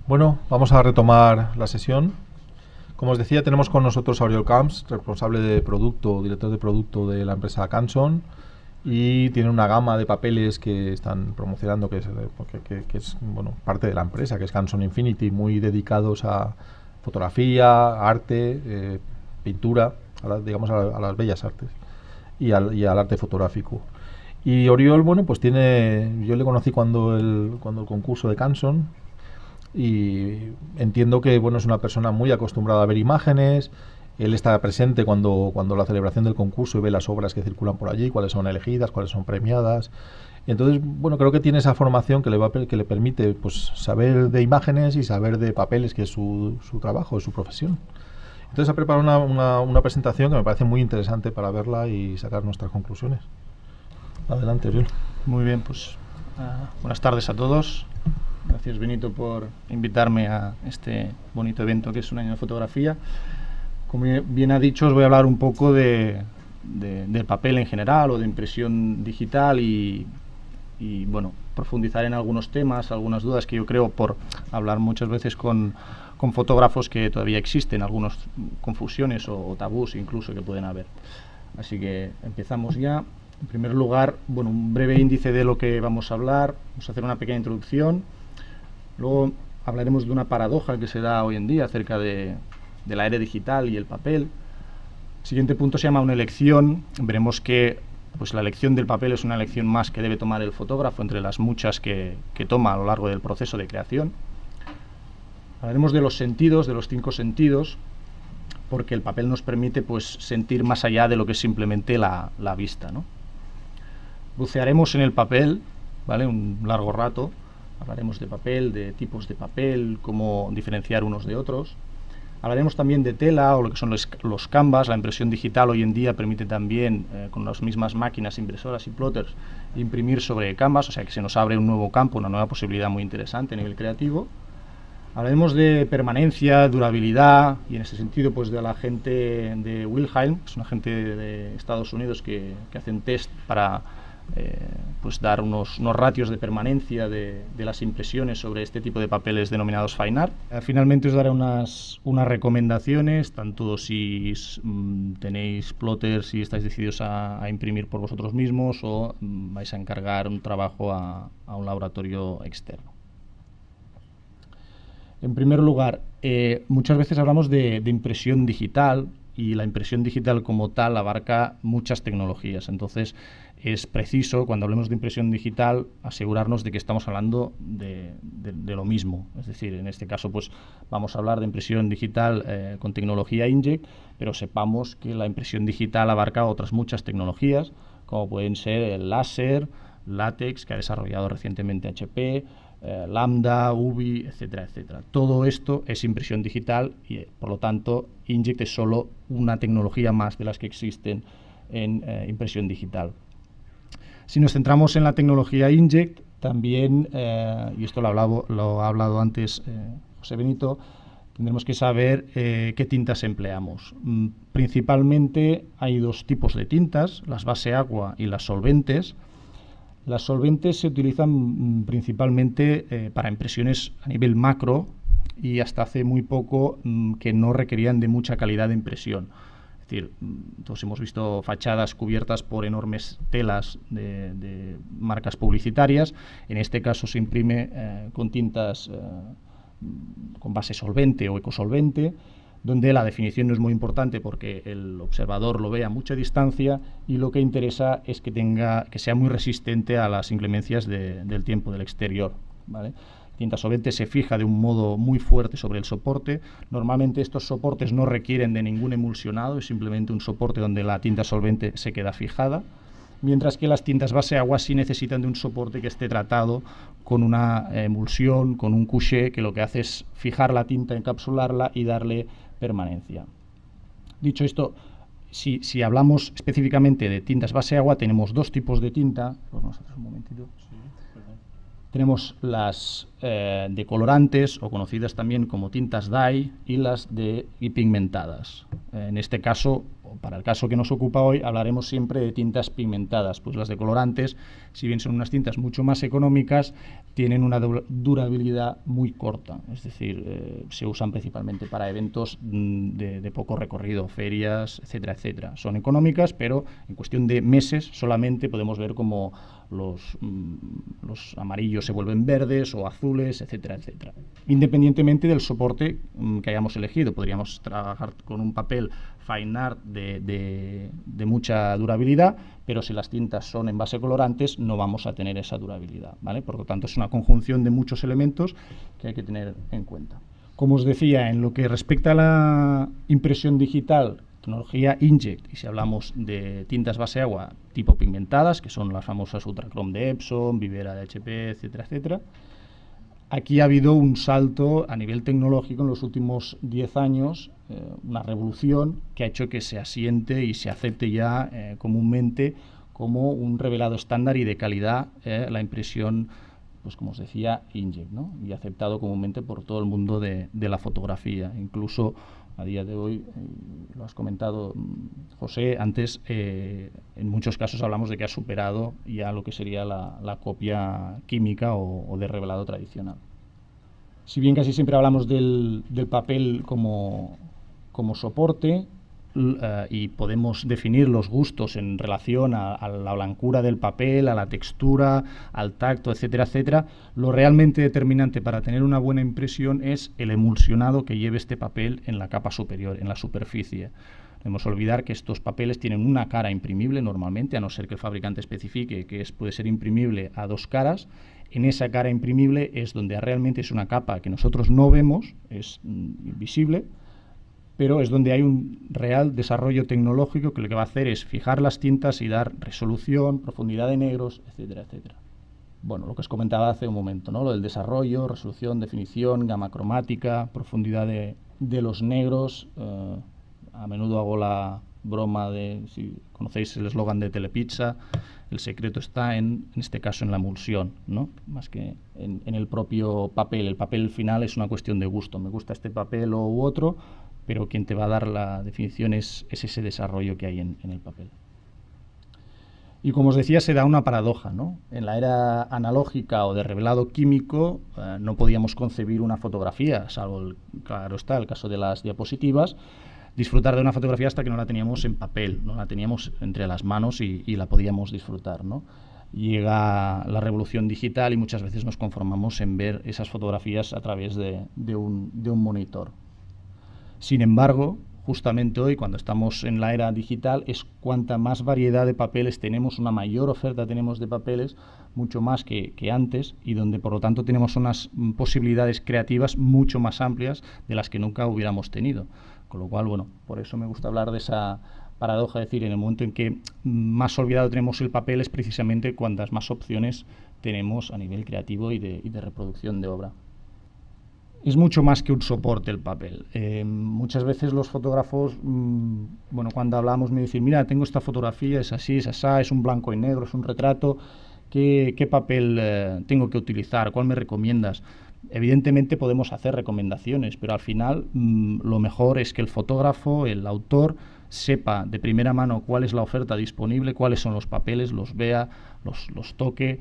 Bueno, vamos a retomar la sesión. Como os decía, tenemos con nosotros a Oriol Camps, responsable de producto, director de producto de la empresa Canson, y tiene una gama de papeles que están promocionando, que es bueno, parte de la empresa, que es Canson Infinity, muy dedicados a fotografía, arte, pintura, digamos a las bellas artes y al arte fotográfico. Y Oriol, bueno, pues yo le conocí cuando el concurso de Canson, y entiendo que bueno, es una persona muy acostumbrada a ver imágenes. Él está presente cuando la celebración del concurso y ve las obras que circulan por allí, cuáles son elegidas, cuáles son premiadas. Entonces, bueno, creo que tiene esa formación que le permite pues saber de imágenes y saber de papeles, que es su trabajo, es su profesión. Entonces ha preparado una presentación que me parece muy interesante para verla y sacar nuestras conclusiones. Adelante, Oriol. Muy bien, pues buenas tardes a todos. Gracias, Benito, por invitarme a este bonito evento que es un año de fotografía. Como bien ha dicho, os voy a hablar un poco del papel en general o de impresión digital y bueno, profundizar en algunos temas, algunas dudas que yo creo, por hablar muchas veces con fotógrafos, que todavía existen algunas confusiones o tabús incluso que pueden haber. Así que empezamos ya. En primer lugar, bueno, un breve índice de lo que vamos a hablar. Vamos a hacer una pequeña introducción. Luego hablaremos de una paradoja que se da hoy en día acerca de la era digital y el papel. El siguiente punto se llama una elección. Veremos que pues, la elección del papel es una elección más que debe tomar el fotógrafo entre las muchas que toma a lo largo del proceso de creación. Hablaremos de los sentidos, de los 5 sentidos, porque el papel nos permite pues, sentir más allá de lo que es simplemente la vista, ¿no? Bucearemos en el papel, ¿vale? Un largo rato. Hablaremos de papel, de tipos de papel, cómo diferenciar unos de otros. Hablaremos también de tela o lo que son los canvas. La impresión digital hoy en día permite también, con las mismas máquinas impresoras y plotters, imprimir sobre canvas, o sea que se nos abre un nuevo campo, una nueva posibilidad muy interesante a nivel creativo. Hablaremos de permanencia, durabilidad, y en ese sentido pues de la gente de Wilhelm, que es una gente de Estados Unidos que hacen test para pues dar unos ratios de permanencia de las impresiones sobre este tipo de papeles denominados fine art. Finalmente os daré unas recomendaciones, tanto si tenéis plotters y estáis decididos a imprimir por vosotros mismos o vais a encargar un trabajo a un laboratorio externo. En primer lugar, muchas veces hablamos de impresión digital, y la impresión digital como tal abarca muchas tecnologías. Entonces es preciso, cuando hablemos de impresión digital, asegurarnos de que estamos hablando de lo mismo. Es decir, en este caso pues vamos a hablar de impresión digital con tecnología inkjet, pero sepamos que la impresión digital abarca otras muchas tecnologías, como pueden ser el láser, látex, que ha desarrollado recientemente HP, Lambda, UV, etcétera, etcétera. Todo esto es impresión digital y, por lo tanto, inkjet es solo una tecnología más de las que existen en impresión digital. Si nos centramos en la tecnología inkjet, también, y esto lo ha hablado antes José Benito, tendremos que saber qué tintas empleamos. Principalmente hay 2 tipos de tintas, las base agua y las solventes. Las solventes se utilizan principalmente para impresiones a nivel macro y hasta hace muy poco que no requerían de mucha calidad de impresión. Es decir, todos hemos visto fachadas cubiertas por enormes telas de marcas publicitarias. En este caso se imprime con tintas con base solvente o ecosolvente, donde la definición no es muy importante porque el observador lo ve a mucha distancia y lo que interesa es que sea muy resistente a las inclemencias del tiempo del exterior, ¿vale? La tinta solvente se fija de un modo muy fuerte sobre el soporte. Normalmente estos soportes no requieren de ningún emulsionado, es simplemente un soporte donde la tinta solvente se queda fijada, mientras que las tintas base agua sí necesitan de un soporte que esté tratado con una emulsión, con un couché, que lo que hace es fijar la tinta, encapsularla y darle permanencia. Dicho esto, si hablamos específicamente de tintas base agua, tenemos 2 tipos de tinta. Vamos a hacer un momentito. Tenemos las decolorantes, o conocidas también como tintas dye, y las de pigmentadas. En este caso, para el caso que nos ocupa hoy, hablaremos siempre de tintas pigmentadas, pues las de colorantes, si bien son unas tintas mucho más económicas, tienen una durabilidad muy corta, es decir, se usan principalmente para eventos de poco recorrido, ferias, etcétera, etcétera. Son económicas, pero en cuestión de meses solamente podemos ver como los amarillos se vuelven verdes o azules, etcétera, etcétera. Independientemente del soporte que hayamos elegido, podríamos trabajar con un papel fine art de mucha durabilidad, pero si las tintas son en base colorantes no vamos a tener esa durabilidad, ¿vale? Por lo tanto, es una conjunción de muchos elementos que hay que tener en cuenta. Como os decía, en lo que respecta a la impresión digital, tecnología Inkjet, y si hablamos de tintas base agua tipo pigmentadas, que son las famosas Ultrachrome de Epson, Vivera de HP, etcétera, etcétera, aquí ha habido un salto a nivel tecnológico en los últimos 10 años, una revolución que ha hecho que se asiente y se acepte ya comúnmente como un revelado estándar y de calidad la impresión, pues como os decía, Inkjet, ¿no? Y aceptado comúnmente por todo el mundo de la fotografía. Incluso a día de hoy, lo has comentado, José, antes en muchos casos hablamos de que ha superado ya lo que sería la copia química o de revelado tradicional. Si bien casi siempre hablamos del papel como soporte, y podemos definir los gustos en relación a la blancura del papel, a la textura, al tacto, etcétera, etcétera, lo realmente determinante para tener una buena impresión es el emulsionado que lleve este papel en la capa superior, en la superficie. No debemos olvidar que estos papeles tienen una cara imprimible normalmente, a no ser que el fabricante especifique que puede ser imprimible a 2 caras. En esa cara imprimible es donde realmente es una capa que nosotros no vemos, es invisible, pero es donde hay un real desarrollo tecnológico que lo que va a hacer es fijar las tintas y dar resolución, profundidad de negros, etcétera, etcétera. Bueno, lo que os comentaba hace un momento, ¿no? Lo del desarrollo, resolución, definición, gama cromática, profundidad de los negros. A menudo hago la broma de, si conocéis el eslogan de Telepizza, el secreto está en este caso en la emulsión, ¿no? Más que en el propio papel. El papel final es una cuestión de gusto. Me gusta este papel u otro, pero quien te va a dar la definición es ese desarrollo que hay en el papel. Y como os decía, se da una paradoja, ¿no? En la era analógica o de revelado químico no podíamos concebir una fotografía, salvo, claro está, el caso de las diapositivas, disfrutar de una fotografía hasta que no la teníamos en papel, no la teníamos entre las manos y la podíamos disfrutar, ¿no? Llega la revolución digital y muchas veces nos conformamos en ver esas fotografías a través de un monitor. Sin embargo, justamente hoy, cuando estamos en la era digital, es cuanta más variedad de papeles tenemos, una mayor oferta tenemos de papeles, mucho más que antes, y donde por lo tanto tenemos unas posibilidades creativas mucho más amplias de las que nunca hubiéramos tenido. Con lo cual, bueno, por eso me gusta hablar de esa paradoja, es decir, en el momento en que más olvidado tenemos el papel es precisamente cuantas más opciones tenemos a nivel creativo y de reproducción de obra. Es mucho más que un soporte el papel. Muchas veces los fotógrafos, bueno, cuando hablamos me dicen, mira, tengo esta fotografía, es así, es asá, es un blanco y negro, es un retrato, ¿qué papel tengo que utilizar? ¿Cuál me recomiendas? Evidentemente podemos hacer recomendaciones, pero al final lo mejor es que el fotógrafo, el autor, sepa de primera mano cuál es la oferta disponible, cuáles son los papeles, los vea, los toque,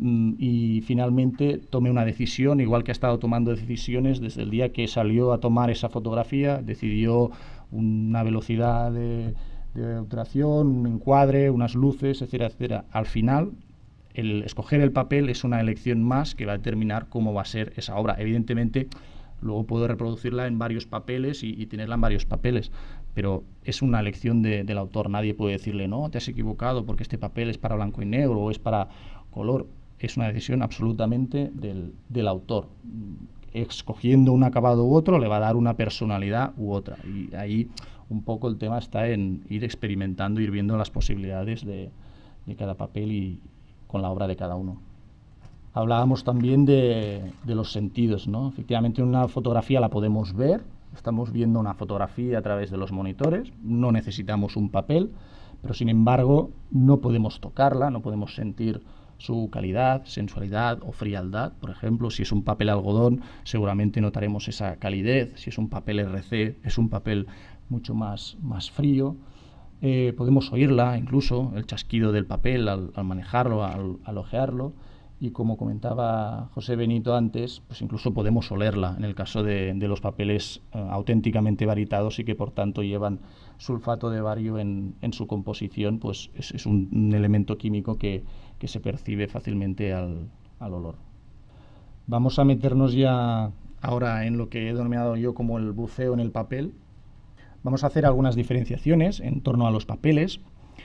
y finalmente tome una decisión, igual que ha estado tomando decisiones desde el día que salió a tomar esa fotografía, decidió una velocidad de obturación, un encuadre, unas luces, etcétera, etcétera. Al final, el escoger el papel es una elección más que va a determinar cómo va a ser esa obra. Evidentemente, luego puedo reproducirla en varios papeles y tenerla en varios papeles, pero es una elección del autor. Nadie puede decirle, no, te has equivocado porque este papel es para blanco y negro o es para color. Es una decisión absolutamente del autor. Escogiendo un acabado u otro le va a dar una personalidad u otra. Y ahí un poco el tema está en ir experimentando, ir viendo las posibilidades de cada papel y con la obra de cada uno. Hablábamos también de los sentidos, ¿no? Efectivamente, una fotografía la podemos ver, estamos viendo una fotografía a través de los monitores, no necesitamos un papel, pero sin embargo no podemos tocarla, no podemos sentir su calidad, sensualidad o frialdad. Por ejemplo, si es un papel algodón, seguramente notaremos esa calidez. Si es un papel RC, es un papel mucho más frío. podemos oírla incluso, el chasquido del papel al manejarlo, al hojearlo. Y como comentaba José Benito antes, pues incluso podemos olerla en el caso de los papeles auténticamente baritados y que por tanto llevan sulfato de bario en su composición, pues es un elemento químico que se percibe fácilmente al olor. Vamos a meternos ya ahora en lo que he denominado yo como el buceo en el papel. Vamos a hacer algunas diferenciaciones en torno a los papeles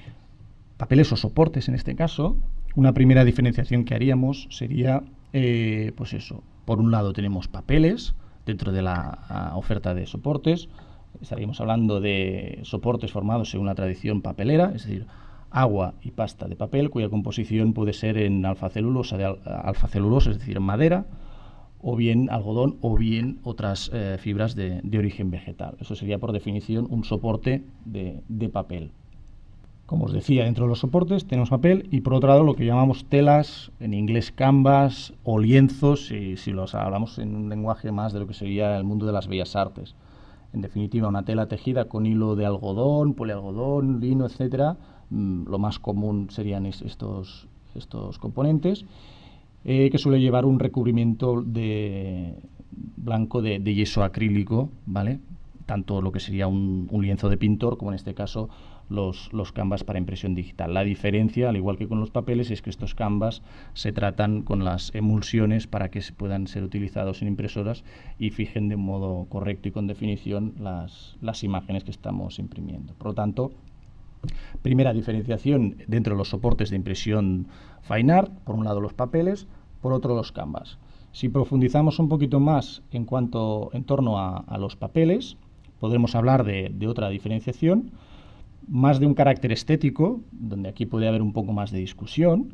o soportes en este caso. Una primera diferenciación que haríamos sería, pues eso, por un lado tenemos papeles dentro de la oferta de soportes. Estaríamos hablando de soportes formados según la tradición papelera, es decir, agua y pasta de papel, cuya composición puede ser en alfacelulosa, es decir, en madera, o bien algodón, o bien otras fibras de origen vegetal. Eso sería, por definición, un soporte de papel. Como os decía, dentro de los soportes tenemos papel y por otro lado lo que llamamos telas, en inglés canvas o lienzos, si los hablamos en un lenguaje más de lo que sería el mundo de las bellas artes. En definitiva, una tela tejida con hilo de algodón, polialgodón, lino, etcétera. Lo más común serían estos componentes, que suele llevar un recubrimiento blanco de yeso acrílico, ¿vale? Tanto lo que sería un lienzo de pintor como en este caso los canvas para impresión digital. La diferencia, al igual que con los papeles, es que estos canvas se tratan con las emulsiones para que puedan ser utilizados en impresoras y fijen de modo correcto y con definición las imágenes que estamos imprimiendo. Por lo tanto, primera diferenciación dentro de los soportes de impresión fine art, por un lado los papeles, por otro los canvas. Si profundizamos un poquito más en torno a los papeles, podremos hablar de otra diferenciación, más de un carácter estético, donde aquí puede haber un poco más de discusión,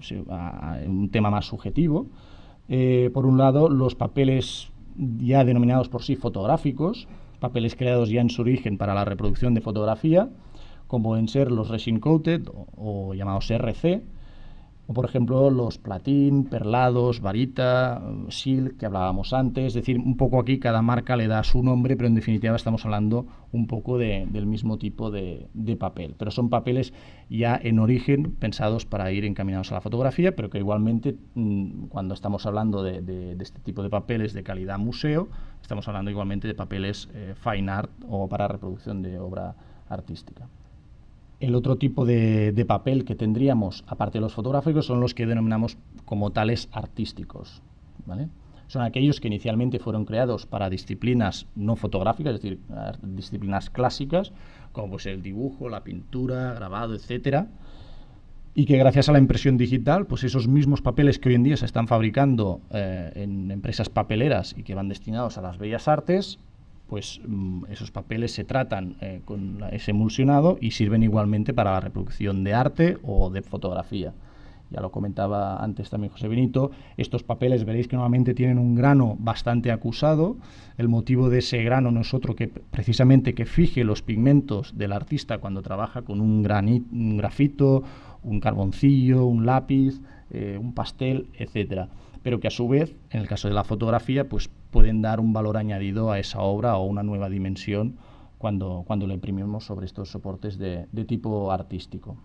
un tema más subjetivo. Por un lado, los papeles ya denominados por sí fotográficos, papeles creados ya en su origen para la reproducción de fotografía, como pueden ser los resin coated o llamados RC, o por ejemplo los platín, perlados, varita, silk, que hablábamos antes. Es decir, un poco aquí cada marca le da su nombre, pero en definitiva estamos hablando un poco del mismo tipo de papel. Pero son papeles ya en origen pensados para ir encaminados a la fotografía, pero que igualmente cuando estamos hablando de este tipo de papeles de calidad museo, estamos hablando igualmente de papeles fine art o para reproducción de obra artística. El otro tipo de papel que tendríamos, aparte de los fotográficos, son los que denominamos como tales artísticos, ¿vale? Son aquellos que inicialmente fueron creados para disciplinas no fotográficas, es decir, disciplinas clásicas, como pues el dibujo, la pintura, grabado, etcétera, y que gracias a la impresión digital, pues esos mismos papeles que hoy en día se están fabricando en empresas papeleras y que van destinados a las bellas artes, pues esos papeles se tratan con ese emulsionado y sirven igualmente para la reproducción de arte o de fotografía. Ya lo comentaba antes también José Benito, estos papeles veréis que normalmente tienen un grano bastante acusado. El motivo de ese grano no es otro que precisamente que fije los pigmentos del artista cuando trabaja con un grafito, un carboncillo, un lápiz, un pastel, etcétera, pero que a su vez, en el caso de la fotografía, pues pueden dar un valor añadido a esa obra o una nueva dimensión cuando la imprimimos sobre estos soportes de tipo artístico.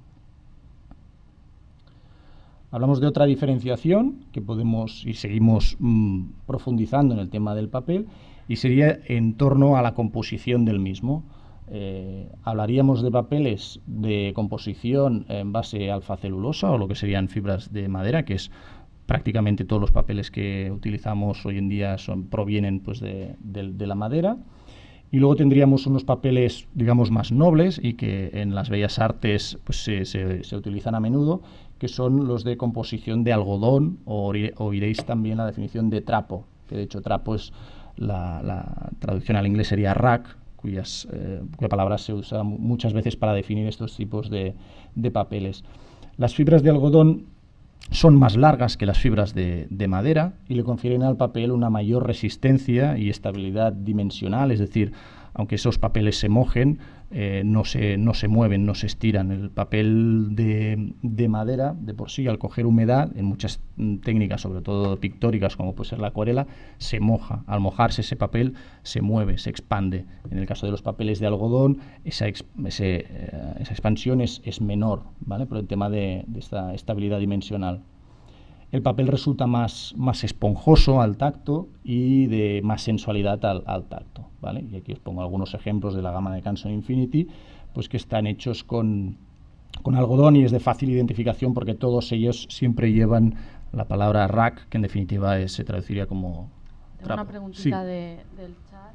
Hablamos de otra diferenciación que podemos y seguimos profundizando en el tema del papel, y sería en torno a la composición del mismo. Hablaríamos de papeles de composición en base alfa-celulosa o lo que serían fibras de madera, que es prácticamente todos los papeles que utilizamos hoy en día provienen pues de la madera. Y luego tendríamos unos papeles, digamos, más nobles y que en las bellas artes pues, se utilizan a menudo, que son los de composición de algodón, o oiréis también la definición de trapo, que de hecho trapo es la traducción al inglés sería rag, cuya palabra se usa muchas veces para definir estos tipos de papeles. Las fibras de algodón son más largas que las fibras de madera y le confieren al papel una mayor resistencia y estabilidad dimensional, es decir, aunque esos papeles se mojen, no se mueven, no se estiran. El papel de madera, de por sí, al coger humedad, en muchas técnicas, sobre todo pictóricas, como puede ser la acuarela, se moja. Al mojarse ese papel se mueve, se expande. En el caso de los papeles de algodón, esa expansión es menor, ¿vale? Por el tema de esta estabilidad dimensional. El papel resulta más esponjoso al tacto y de más sensualidad al tacto, ¿vale? Y aquí os pongo algunos ejemplos de la gama de Canson Infinity, pues que están hechos con algodón y es de fácil identificación porque todos ellos siempre llevan la palabra rack, que en definitiva se traduciría como Tengo trapo. una preguntita Sí. del chat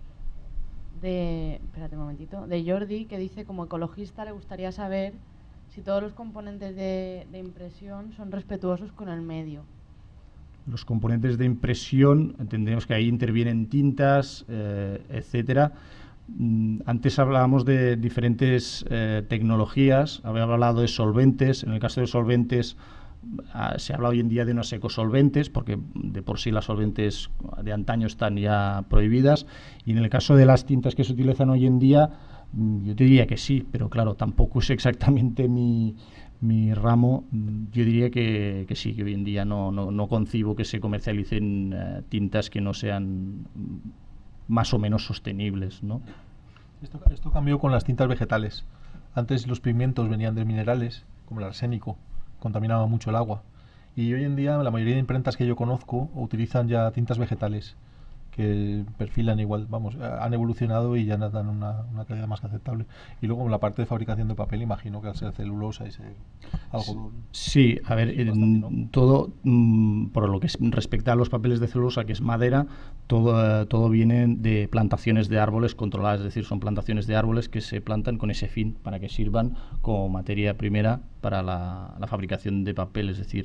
espérate un momentito, de Jordi, que dice: como ecologista le gustaría saber si todos los componentes de impresión son respetuosos con el medio. Los componentes de impresión, entendemos que ahí intervienen tintas, etcétera. Antes hablábamos de diferentes tecnologías, había hablado de solventes. En el caso de solventes se habla hoy en día de unos ecosolventes, porque de por sí las solventes de antaño están ya prohibidas, y en el caso de las tintas que se utilizan hoy en día, yo te diría que sí, pero claro, tampoco es exactamente mi ramo. Yo diría que sí, que hoy en día no concibo que se comercialicen tintas que no sean más o menos sostenibles, ¿no? Esto cambió con las tintas vegetales. Antes los pigmentos venían de minerales, como el arsénico, contaminaba mucho el agua. Y hoy en día la mayoría de imprentas que yo conozco utilizan ya tintas vegetales, que perfilan igual, vamos, han evolucionado y ya nos dan una calidad más que aceptable. Y luego en la parte de fabricación de papel, imagino que al ser celulosa y ser algodón. Sí, a ver, todo, por lo que respecta a los papeles de celulosa, que es madera, todo viene de plantaciones de árboles controladas, es decir, son plantaciones de árboles que se plantan con ese fin, para que sirvan como materia primera para la fabricación de papel. Es decir,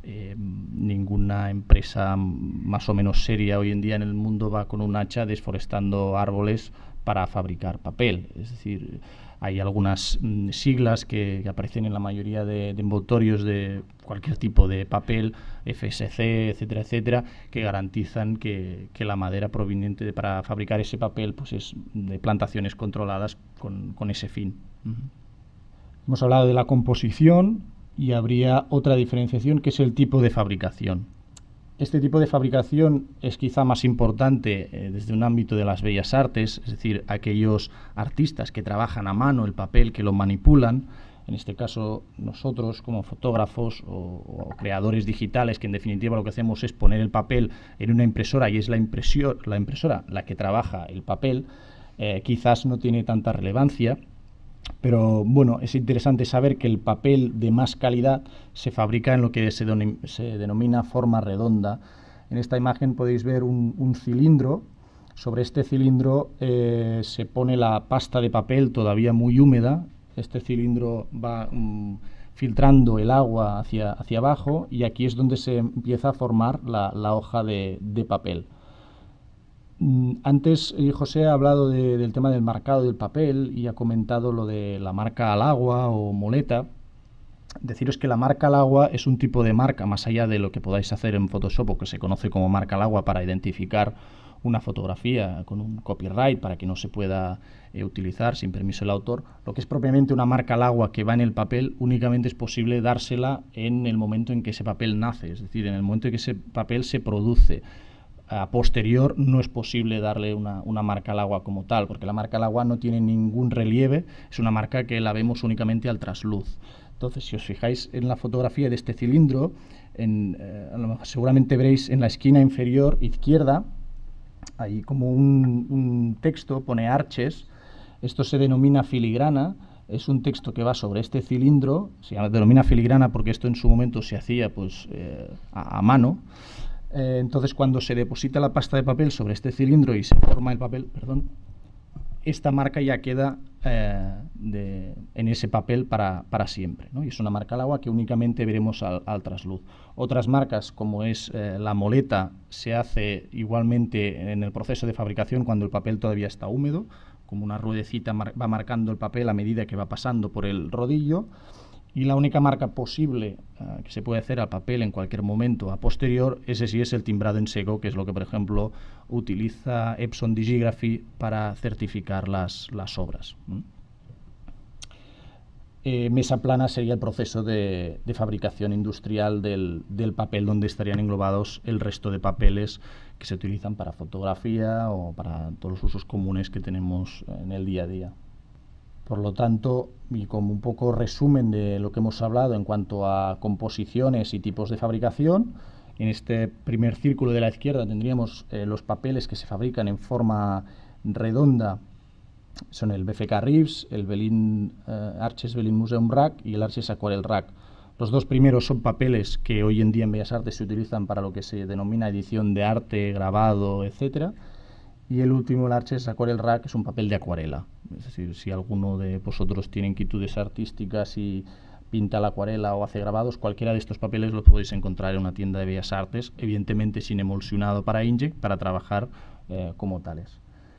ninguna empresa más o menos seria hoy en día en el mundo va con un hacha desforestando árboles para fabricar papel. Es decir, hay algunas siglas que aparecen en la mayoría de envoltorios de cualquier tipo de papel, FSC, etcétera, etcétera, que garantizan que la madera proveniente para fabricar ese papel pues es de plantaciones controladas con ese fin. Hemos hablado de la composición y habría otra diferenciación, que es el tipo de fabricación. Este tipo de fabricación es quizá más importante desde un ámbito de las bellas artes, es decir, aquellos artistas que trabajan a mano el papel, que lo manipulan. En este caso, nosotros como fotógrafos o creadores digitales, que en definitiva lo que hacemos es poner el papel en una impresora y es la impresora la que trabaja el papel, quizás no tiene tanta relevancia. Pero bueno, es interesante saber que el papel de más calidad se fabrica en lo que se denomina forma redonda. En esta imagen podéis ver un cilindro. Sobre este cilindro se pone la pasta de papel todavía muy húmeda. Este cilindro va filtrando el agua hacia abajo y aquí es donde se empieza a formar la hoja de papel. Antes José ha hablado del tema del marcado del papel y ha comentado lo de la marca al agua o moleta. Deciros que la marca al agua es un tipo de marca, más allá de lo que podáis hacer en Photoshop o que se conoce como marca al agua para identificar una fotografía con un copyright para que no se pueda utilizar sin permiso del autor. Lo que es propiamente una marca al agua que va en el papel únicamente es posible dársela en el momento en que ese papel nace, es decir, en el momento en que ese papel se produce. A posterior no es posible darle una marca al agua como tal, porque la marca al agua no tiene ningún relieve, es una marca que la vemos únicamente al trasluz. Entonces, si os fijáis en la fotografía de este cilindro, seguramente veréis en la esquina inferior izquierda, ahí como un texto, pone Arches. Esto se denomina filigrana, es un texto que va sobre este cilindro, denomina filigrana porque esto en su momento se hacía pues a mano. Entonces, cuando se deposita la pasta de papel sobre este cilindro y se forma el papel, esta marca ya queda en ese papel para siempre, ¿no? Y es una marca al agua que únicamente veremos al trasluz. Otras marcas, como es la moleta, se hace igualmente en el proceso de fabricación cuando el papel todavía está húmedo, como una ruedecita va marcando el papel a medida que va pasando por el rodillo. Y la única marca posible que se puede hacer al papel en cualquier momento a posterior, ese sí es el timbrado en seco, que es lo que, por ejemplo, utiliza Epson Digigraphy para certificar las obras. Mesa plana sería el proceso de fabricación industrial del papel, donde estarían englobados el resto de papeles que se utilizan para fotografía o para todos los usos comunes que tenemos en el día a día. Por lo tanto, y como un poco resumen de lo que hemos hablado en cuanto a composiciones y tipos de fabricación, en este primer círculo de la izquierda tendríamos los papeles que se fabrican en forma redonda. Son el BFK Rives, el Arches Berlin Museum Rack y el Arches Aquarel Rack. Los dos primeros son papeles que hoy en día en Bellas Artes se utilizan para lo que se denomina edición de arte, grabado, etcétera. Y el último, el Arches Aquarel Rack, es un papel de acuarela. Es decir, si alguno de vosotros tiene inquietudes artísticas y pinta la acuarela o hace grabados, cualquiera de estos papeles los podéis encontrar en una tienda de Bellas Artes, evidentemente sin emulsionado para inkjet, para trabajar como tales.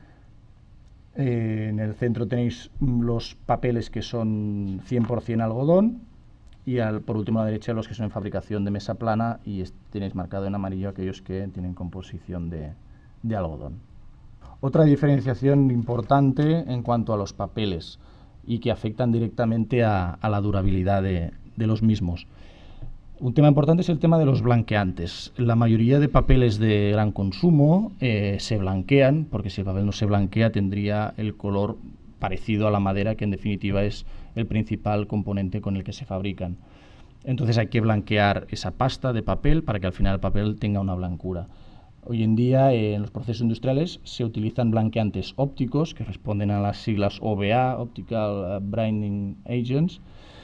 En el centro tenéis los papeles que son 100% algodón y por último a la derecha los que son en fabricación de mesa plana y tenéis marcado en amarillo aquellos que tienen composición de algodón. Otra diferenciación importante en cuanto a los papeles y que afectan directamente a la durabilidad de los mismos. Un tema importante es el tema de los blanqueantes. La mayoría de papeles de gran consumo se blanquean, porque si el papel no se blanquea tendría el color parecido a la madera, que en definitiva es el principal componente con el que se fabrican. Entonces hay que blanquear esa pasta de papel para que al final el papel tenga una blancura. Hoy en día en los procesos industriales se utilizan blanqueantes ópticos que responden a las siglas OBA, Optical Brightening Agents,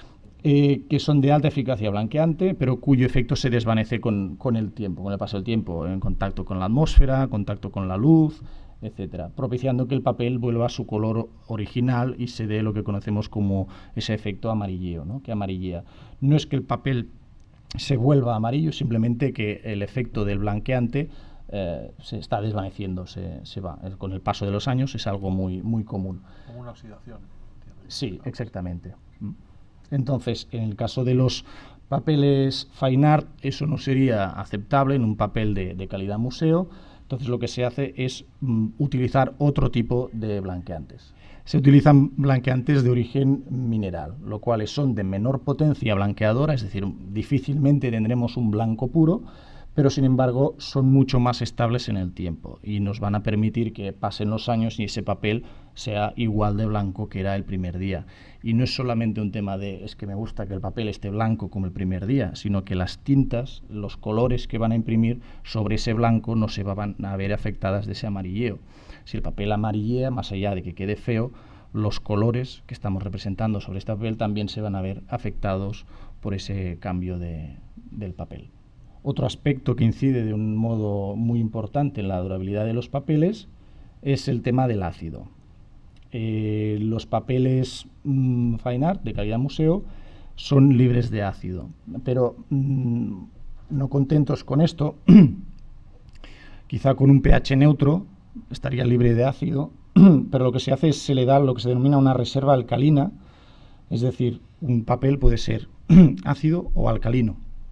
que son de alta eficacia blanqueante, pero cuyo efecto se desvanece con el tiempo, con el paso del tiempo, en contacto con la atmósfera, en contacto con la luz, etcétera, propiciando que el papel vuelva a su color original y se dé lo que conocemos como ese efecto amarilleo, ¿no? Que amarillea. No es que el papel se vuelva amarillo, simplemente que el efecto del blanqueante se está desvaneciendo, se va. Con el paso de los años es algo muy, muy común. Como una oxidación. Sí, exactamente. Entonces, en el caso de los papeles fine art, eso no sería aceptable en un papel de calidad museo. Entonces, lo que se hace es utilizar otro tipo de blanqueantes. Se utilizan blanqueantes de origen mineral, lo cuales son de menor potencia blanqueadora, es decir, difícilmente tendremos un blanco puro, pero sin embargo son mucho más estables en el tiempo y nos van a permitir que pasen los años y ese papel sea igual de blanco que era el primer día. Y no es solamente un tema de es que me gusta que el papel esté blanco como el primer día, sino que las tintas, los colores que van a imprimir sobre ese blanco no se van a ver afectadas de ese amarilleo. Si el papel amarillea, más allá de que quede feo, los colores que estamos representando sobre este papel también se van a ver afectados por ese cambio del papel. Otro aspecto que incide de un modo muy importante en la durabilidad de los papeles es el tema del ácido. Los papeles fine art de calidad museo son libres de ácido, pero no contentos con esto, quizá con un pH neutro estaría libre de ácido, pero lo que se hace es se le da lo que se denomina una reserva alcalina, es decir, un papel puede ser ácido o alcalino.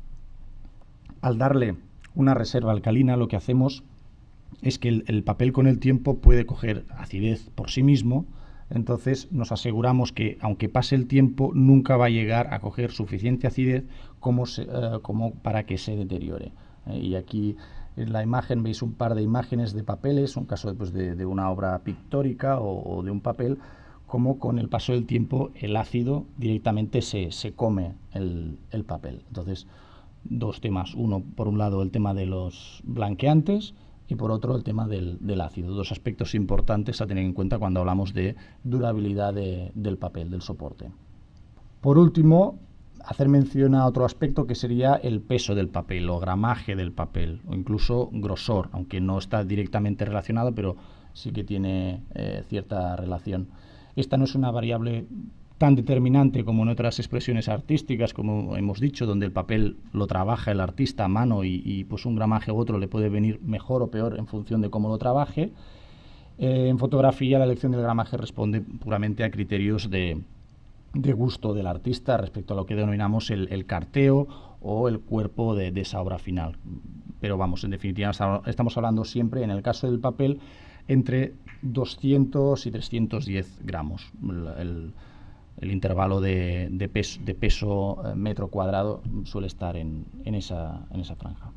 Al darle una reserva alcalina, lo que hacemos es que el papel con el tiempo puede coger acidez por sí mismo, entonces nos aseguramos que, aunque pase el tiempo, nunca va a llegar a coger suficiente acidez como para que se deteriore. Y aquí en la imagen veis un par de imágenes de papeles, un caso de una obra pictórica o de un papel, como con el paso del tiempo el ácido directamente se come el papel. Entonces, dos temas. Uno, por un lado, el tema de los blanqueantes y por otro, el tema del ácido. Dos aspectos importantes a tener en cuenta cuando hablamos de durabilidad del papel, del soporte. Por último, hacer mención a otro aspecto que sería el peso del papel o gramaje del papel o incluso grosor, aunque no está directamente relacionado, pero sí que tiene cierta relación. Esta no es una variable tan determinante como en otras expresiones artísticas, como hemos dicho, donde el papel lo trabaja el artista a mano y pues un gramaje u otro le puede venir mejor o peor en función de cómo lo trabaje. En fotografía la elección del gramaje responde puramente a criterios de de gusto del artista respecto a lo que denominamos el carteo o el cuerpo de esa obra final. Pero vamos, en definitiva estamos hablando siempre, en el caso del papel, entre 200 y 310 gramos. El intervalo de peso metro cuadrado suele estar en esa franja.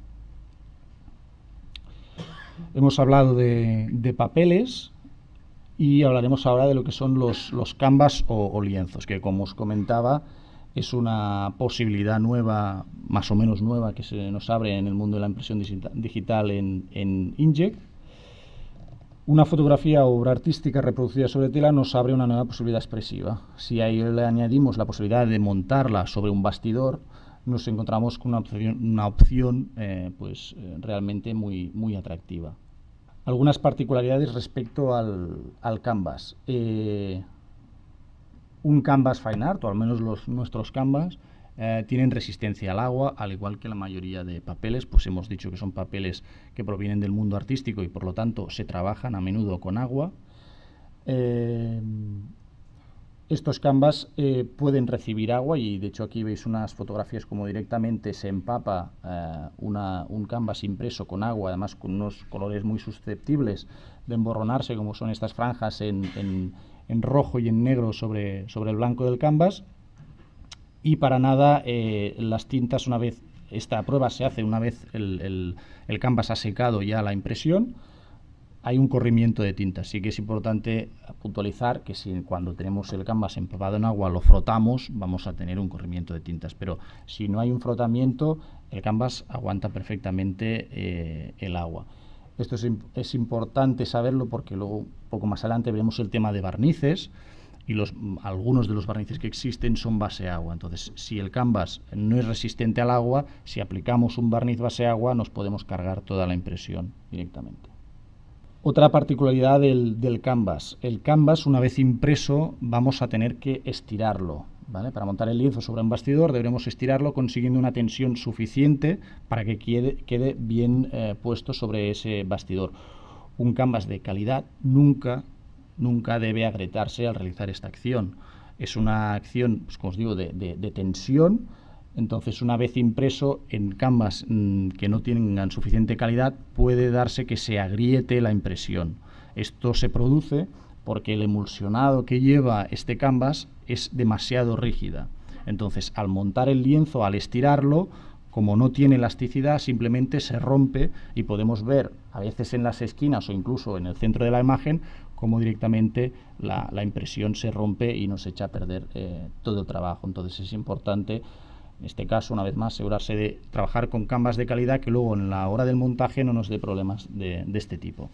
Hemos hablado de papeles y hablaremos ahora de lo que son los canvas o lienzos, que como os comentaba es una posibilidad nueva, más o menos nueva, que se nos abre en el mundo de la impresión digital en Inkjet. Una fotografía o obra artística reproducida sobre tela nos abre una nueva posibilidad expresiva. Si a ello le añadimos la posibilidad de montarla sobre un bastidor, nos encontramos con una opción realmente muy atractiva. Algunas particularidades respecto al canvas. Un canvas fine art, o al menos nuestros canvas, tienen resistencia al agua, al igual que la mayoría de papeles, pues hemos dicho que son papeles que provienen del mundo artístico y por lo tanto se trabajan a menudo con agua. Estos canvas pueden recibir agua y de hecho aquí veis unas fotografías como directamente se empapa un canvas impreso con agua, además con unos colores muy susceptibles de emborronarse, como son estas franjas en rojo y en negro sobre el blanco del canvas. Y para nada las tintas, una vez esta prueba se hace, una vez el canvas ha secado ya la impresión, hay un corrimiento de tintas. Sí que es importante puntualizar que si cuando tenemos el canvas empapado en agua lo frotamos, vamos a tener un corrimiento de tintas, pero si no hay un frotamiento, el canvas aguanta perfectamente el agua. Esto es importante saberlo porque luego, un poco más adelante, veremos el tema de barnices. Y algunos de los barnices que existen son base agua. Entonces, si el canvas no es resistente al agua, si aplicamos un barniz base agua, nos podemos cargar toda la impresión directamente. Otra particularidad del canvas. El canvas, una vez impreso, vamos a tener que estirarlo, ¿vale? Para montar el lienzo sobre un bastidor deberemos estirarlo consiguiendo una tensión suficiente para que quede bien puesto sobre ese bastidor. Un canvas de calidad nunca debe agrietarse al realizar esta acción. Es una acción, pues, como os digo, de tensión. Entonces, una vez impreso en canvas que no tengan suficiente calidad, puede darse que se agriete la impresión. Esto se produce porque el emulsionado que lleva este canvas es demasiado rígida. Entonces, al montar el lienzo, al estirarlo, como no tiene elasticidad, simplemente se rompe y podemos ver, a veces en las esquinas o incluso en el centro de la imagen, cómo directamente la impresión se rompe y nos echa a perder todo el trabajo. Entonces es importante, en este caso, una vez más, asegurarse de trabajar con canvas de calidad que luego en la hora del montaje no nos dé problemas de este tipo.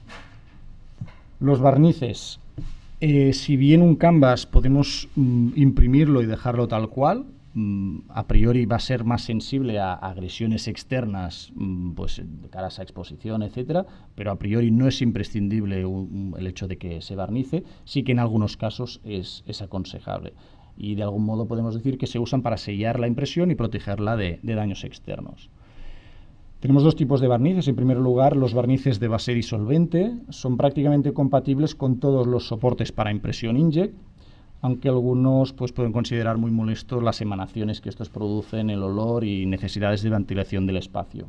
Los barnices. Si bien un canvas podemos imprimirlo y dejarlo tal cual, a priori va a ser más sensible a agresiones externas, pues de cara a esa exposición, etcétera, pero a priori no es imprescindible el hecho de que se barnice. Sí que en algunos casos es aconsejable y de algún modo podemos decir que se usan para sellar la impresión y protegerla de daños externos. Tenemos dos tipos de barnices. En primer lugar, los barnices de base disolvente son prácticamente compatibles con todos los soportes para impresión inkjet, aunque algunos pues, pueden considerar muy molestos las emanaciones que estos producen, el olor y necesidades de ventilación del espacio.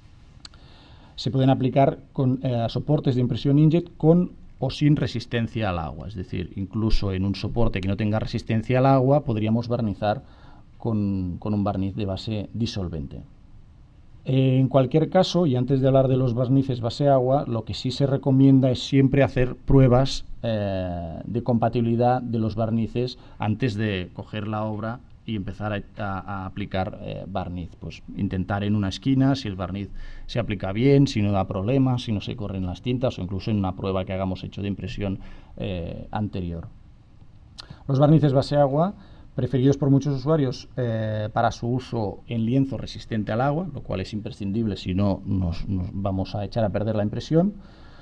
Se pueden aplicar con soportes de impresión inkjet con o sin resistencia al agua, es decir, incluso en un soporte que no tenga resistencia al agua podríamos barnizar con un barniz de base disolvente. En cualquier caso, y antes de hablar de los barnices base agua, lo que sí se recomienda es siempre hacer pruebas de compatibilidad de los barnices antes de coger la obra y empezar a aplicar barniz. Pues intentar en una esquina si el barniz se aplica bien, si no da problemas, si no se corren las tintas o incluso en una prueba que hagamos hecho de impresión anterior. Los barnices base agua preferidos por muchos usuarios para su uso en lienzo resistente al agua, lo cual es imprescindible, si no nos vamos a echar a perder la impresión,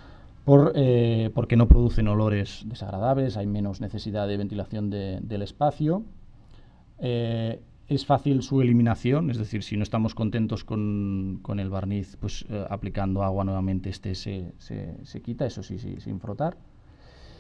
porque no producen olores desagradables, hay menos necesidad de ventilación del espacio. Es fácil su eliminación, es decir, si no estamos contentos con el barniz, pues aplicando agua nuevamente se quita, eso sí, sin frotar.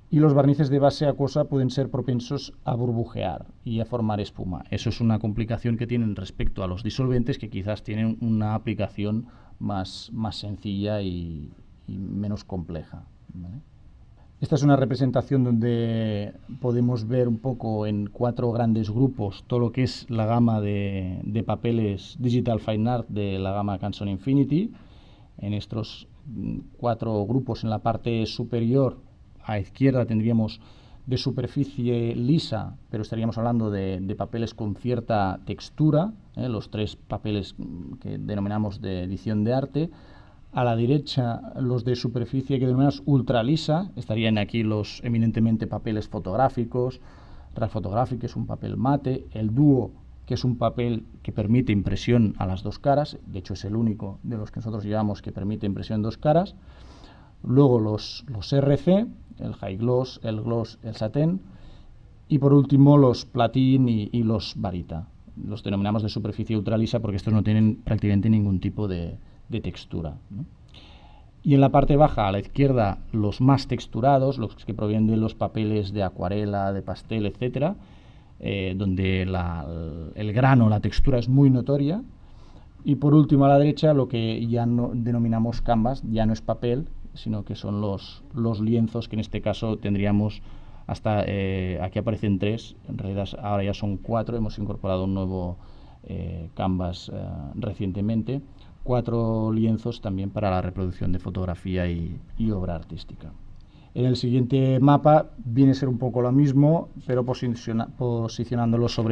Y los barnices de base acuosa pueden ser propensos a burbujear y a formar espuma. Eso es una complicación que tienen respecto a los disolventes, que quizás tienen una aplicación más sencilla y menos compleja, ¿vale? Esta es una representación donde podemos ver un poco en 4 grandes grupos todo lo que es la gama de papeles Digital Fine Art de la gama Canson Infinity. En estos 4 grupos, en la parte superior a izquierda tendríamos de superficie lisa, pero estaríamos hablando de papeles con cierta textura, los 3 papeles que denominamos de edición de arte. A la derecha, los de superficie que denominamos ultra lisa, estarían aquí los eminentemente papeles fotográficos, RAW Photographic, que es un papel mate, el Duo, que es un papel que permite impresión a las 2 caras, de hecho es el único de los que nosotros llevamos que permite impresión en 2 caras. Luego los RC, el High Gloss, el Gloss, el Satin, y por último los Platin y los Barita. Los denominamos de superficie ultralisa porque estos no tienen prácticamente ningún tipo de textura, ¿no? Y en la parte baja, a la izquierda, los más texturados, los que provienen de los papeles de acuarela, de pastel, etcétera, donde el grano, la textura es muy notoria. Y por último, a la derecha, lo que ya no denominamos canvas, ya no es papel, sino que son los lienzos, que en este caso tendríamos hasta, aquí aparecen 3, en realidad ahora ya son 4, hemos incorporado un nuevo canvas recientemente, 4 lienzos también para la reproducción de fotografía y obra artística. En el siguiente mapa viene a ser un poco lo mismo, pero posicionándolo sobre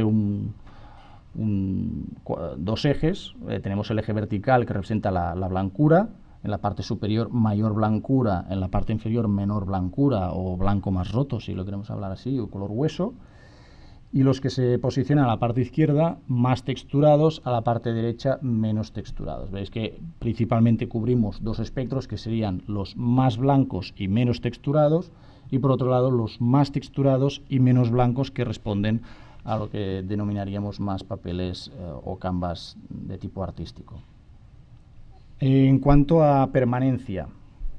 2 ejes. Tenemos el eje vertical, que representa la blancura, en la parte superior mayor blancura, en la parte inferior menor blancura o blanco más roto, si lo queremos hablar así, o color hueso, y los que se posicionan a la parte izquierda más texturados, a la parte derecha menos texturados. Veis que principalmente cubrimos 2 espectros, que serían los más blancos y menos texturados, y por otro lado los más texturados y menos blancos, que responden a lo que denominaríamos más papeles o canvas de tipo artístico. En cuanto a permanencia,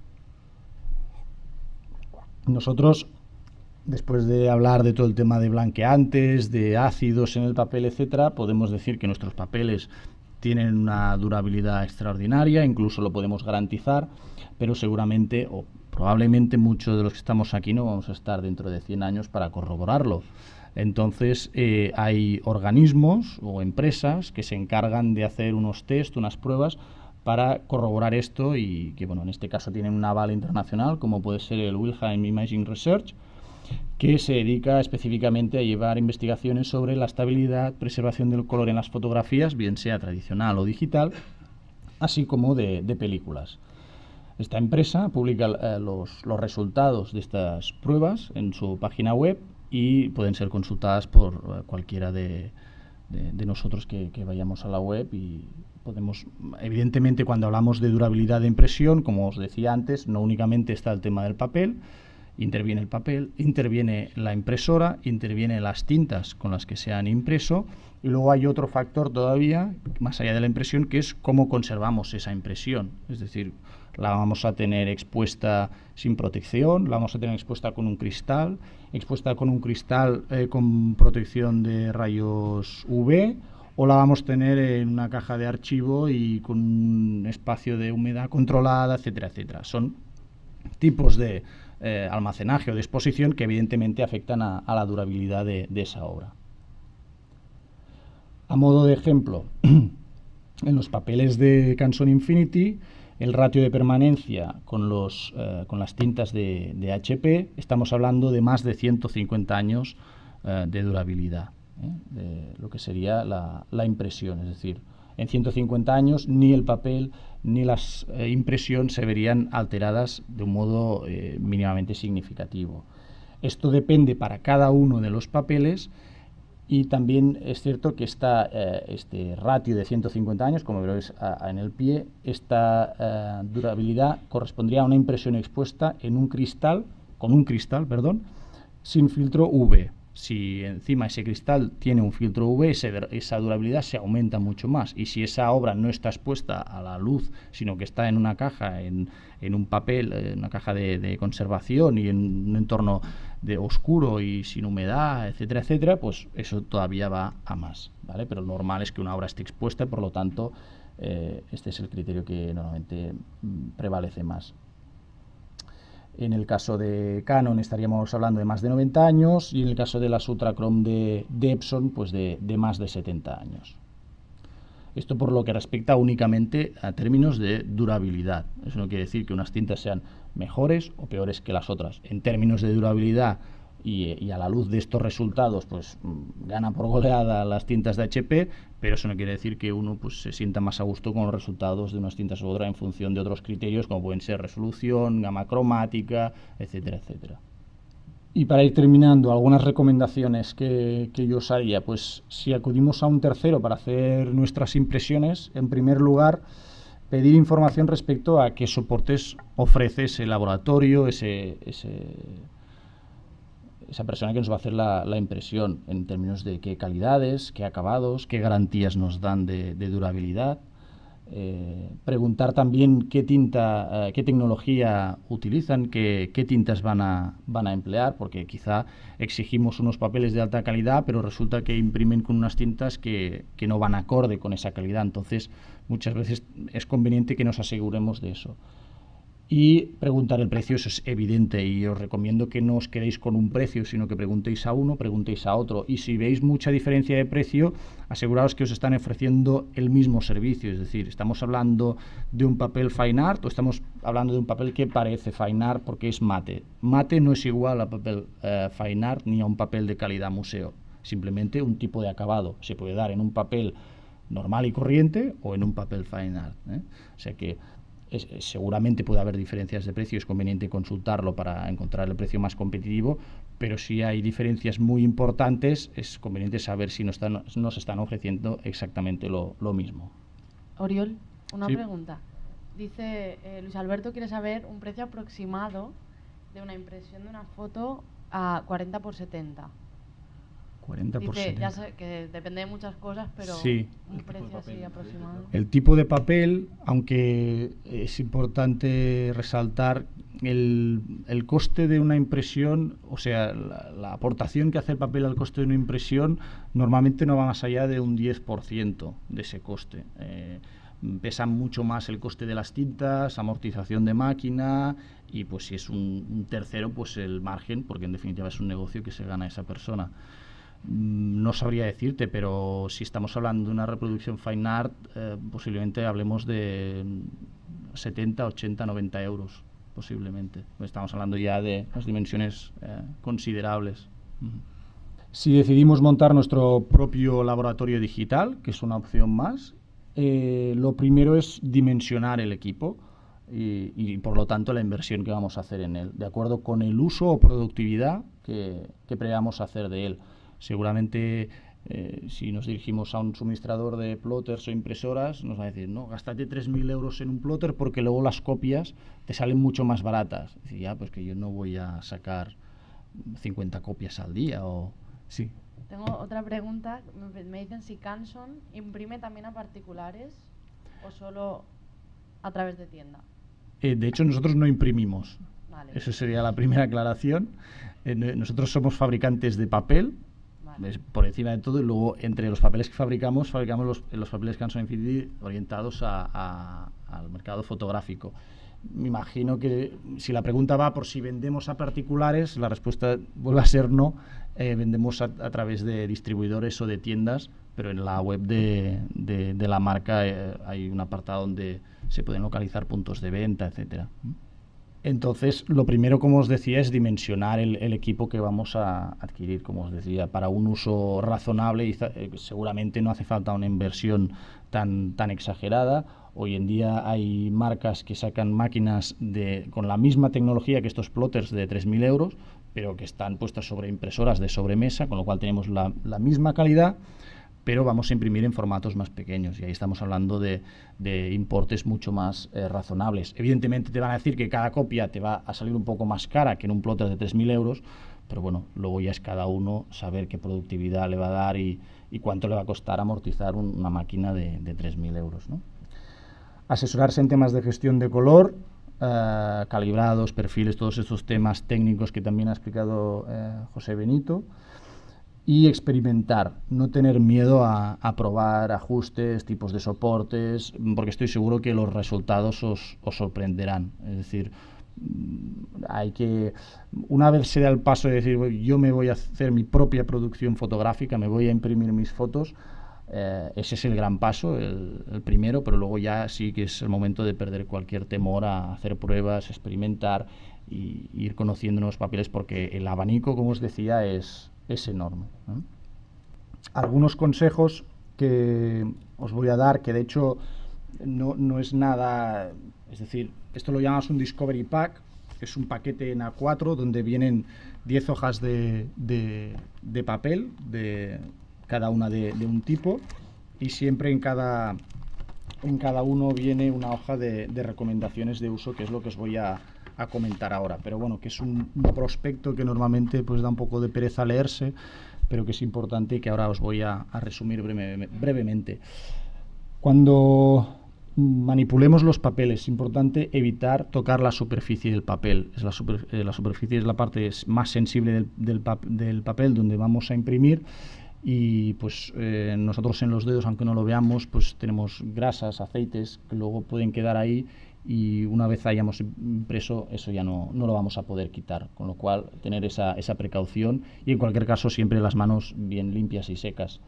nosotros, después de hablar de todo el tema de blanqueantes, de ácidos en el papel, etcétera, podemos decir que nuestros papeles tienen una durabilidad extraordinaria, incluso lo podemos garantizar, pero seguramente o probablemente muchos de los que estamos aquí no vamos a estar dentro de 100 años para corroborarlo. Entonces, hay organismos o empresas que se encargan de hacer unos test, unas pruebas para corroborar esto, y que, bueno, en este caso tienen un aval internacional, como puede ser el Wilhelm Imaging Research, que se dedica específicamente a llevar investigaciones sobre la estabilidad, preservación del color en las fotografías, bien sea tradicional o digital, así como de películas. Esta empresa publica los resultados de estas pruebas en su página web y pueden ser consultadas por cualquiera de nosotros que vayamos a la web, y podemos, evidentemente, cuando hablamos de durabilidad de impresión, como os decía antes, no únicamente está el tema del papel, interviene el papel, interviene la impresora, intervienen las tintas con las que se han impreso, y luego hay otro factor todavía, más allá de la impresión, que es cómo conservamos esa impresión. Es decir, la vamos a tener expuesta sin protección, la vamos a tener expuesta con un cristal con protección de rayos UV, o la vamos a tener en una caja de archivo y con un espacio de humedad controlada, etcétera, etcétera. Son tipos de almacenaje o de exposición que evidentemente afectan a la durabilidad de esa obra. A modo de ejemplo, en los papeles de Canson Infinity, el ratio de permanencia con las tintas de HP, estamos hablando de más de 150 años de durabilidad, de lo que sería la impresión. Es decir, en 150 años ni el papel ni la impresión se verían alteradas de un modo mínimamente significativo. Esto depende para cada uno de los papeles, y también es cierto que este ratio de 150 años, como veis en el pie, esta durabilidad correspondría a una impresión expuesta en con un cristal, sin filtro UV. Si encima ese cristal tiene un filtro UV, esa durabilidad se aumenta mucho más. Y si esa obra no está expuesta a la luz, sino que está en una caja, en un papel, en una caja de conservación y en un entorno oscuro y sin humedad, etcétera, etcétera, pues eso todavía va a más, ¿vale? Pero lo normal es que una obra esté expuesta, por lo tanto, este es el criterio que normalmente prevalece más. En el caso de Canon estaríamos hablando de más de 90 años y en el caso de la Sutrachrome de Epson, pues de más de 70 años. Esto por lo que respecta únicamente a términos de durabilidad. Eso no quiere decir que unas tintas sean mejores o peores que las otras. En términos de durabilidad y a la luz de estos resultados, pues gana por goleada las tintas de HP, pero eso no quiere decir que uno pues se sienta más a gusto con los resultados de unas tintas u otras en función de otros criterios como pueden ser resolución, gama cromática, etcétera, etcétera. Y para ir terminando, algunas recomendaciones que yo os haría, pues si acudimos a un tercero para hacer nuestras impresiones, en primer lugar, pedir información respecto a qué soportes ofrece ese laboratorio, esa persona que nos va a hacer la impresión, en términos de qué calidades, qué acabados, qué garantías nos dan de durabilidad. Preguntar también qué tinta, qué tecnología utilizan, qué tintas van a emplear, porque quizá exigimos unos papeles de alta calidad, pero resulta que imprimen con unas tintas que no van acorde con esa calidad. Entonces, muchas veces es conveniente que nos aseguremos de eso. Y preguntar el precio, eso es evidente, y os recomiendo que no os quedéis con un precio, sino que preguntéis a uno, preguntéis a otro, y si veis mucha diferencia de precio, aseguraos que os están ofreciendo el mismo servicio, es decir, estamos hablando de un papel fine art o estamos hablando de un papel que parece fine art porque es mate. Mate no es igual a papel fine art ni a un papel de calidad museo, simplemente un tipo de acabado se puede dar en un papel normal y corriente o en un papel fine art, ¿eh? O sea que seguramente puede haber diferencias de precio, es conveniente consultarlo para encontrar el precio más competitivo, pero si hay diferencias muy importantes es conveniente saber si nos están ofreciendo exactamente lo mismo. Oriol, una Sí. pregunta. Dice Luis Alberto quiere saber un precio aproximado de una impresión de una foto a 40 por 70. 40 por Dice, 70. ya sé que depende de muchas cosas, pero Sí. un precio así aproximado. El tipo de papel, aunque es importante resaltar el coste de una impresión, o sea, la aportación que hace el papel al coste de una impresión normalmente no va más allá de un 10% de ese coste. Pesa mucho más el coste de las tintas, amortización de máquina y pues si es un tercero, pues el margen, porque en definitiva es un negocio que se gana esa persona. No sabría decirte, pero si estamos hablando de una reproducción fine art, posiblemente hablemos de 70, 80, 90 euros, posiblemente. Estamos hablando ya de unas dimensiones considerables. Si decidimos montar nuestro propio laboratorio digital, que es una opción más, lo primero es dimensionar el equipo y por lo tanto la inversión que vamos a hacer en él, de acuerdo con el uso o productividad que prevamos hacer de él. Seguramente si nos dirigimos a un suministrador de plotters o impresoras nos va a decir, no, gástate 3.000 euros en un plotter porque luego las copias te salen mucho más baratas. Y ya, pues que yo no voy a sacar 50 copias al día o... Sí. Tengo otra pregunta. Me dicen si Canson imprime también a particulares o solo a través de tienda. De hecho, nosotros no imprimimos. Vale. Eso sería la primera aclaración. Nosotros somos fabricantes de papel, vale, por encima de todo, y luego entre los papeles que fabricamos los papeles Canson Infinity orientados al mercado fotográfico. Me imagino que si la pregunta va por si vendemos a particulares, la respuesta vuelve a ser no. Vendemos a través de distribuidores o de tiendas, pero en la web de la marca hay un apartado donde se pueden localizar puntos de venta, etcétera. Entonces, lo primero, como os decía, es dimensionar el equipo que vamos a adquirir, como os decía, para un uso razonable y seguramente no hace falta una inversión tan exagerada. Hoy en día hay marcas que sacan máquinas con la misma tecnología que estos plotters de 3.000 euros, pero que están puestas sobre impresoras de sobremesa, con lo cual tenemos la misma calidad, pero vamos a imprimir en formatos más pequeños y ahí estamos hablando de importes mucho más razonables. Evidentemente te van a decir que cada copia te va a salir un poco más cara que en un plotter de 3.000 euros, pero bueno, luego ya es cada uno saber qué productividad le va a dar y cuánto le va a costar amortizar una máquina de 3.000 euros, ¿no? Asesorarse en temas de gestión de color, calibrados, perfiles, todos estos temas técnicos que también ha explicado José Benito, y experimentar, no tener miedo a probar ajustes, tipos de soportes, porque estoy seguro que los resultados os sorprenderán. Es decir, hay que, una vez se da el paso de decir, yo me voy a hacer mi propia producción fotográfica, me voy a imprimir mis fotos, ese es el gran paso, el primero, pero luego ya sí que es el momento de perder cualquier temor a hacer pruebas, experimentar y ir conociendo nuevos papeles, porque el abanico, como os decía, es enorme, ¿no? Algunos consejos que os voy a dar, que de hecho no es nada, es decir, esto lo llamamos un Discovery Pack, que es un paquete en A4 donde vienen 10 hojas de papel, cada una de un tipo, y siempre en cada uno viene una hoja de recomendaciones de uso, que es lo que os voy a comentar ahora, pero bueno, que es un prospecto que normalmente pues da un poco de pereza leerse, pero que es importante y que ahora os voy a resumir brevemente. Cuando manipulemos los papeles, es importante evitar tocar la superficie del papel. La superficie es la parte más sensible del papel donde vamos a imprimir, y pues nosotros en los dedos, aunque no lo veamos, pues tenemos grasas, aceites que luego pueden quedar ahí, y una vez hayamos impreso eso ya no lo vamos a poder quitar, con lo cual tener esa precaución, y en cualquier caso siempre las manos bien limpias y secas.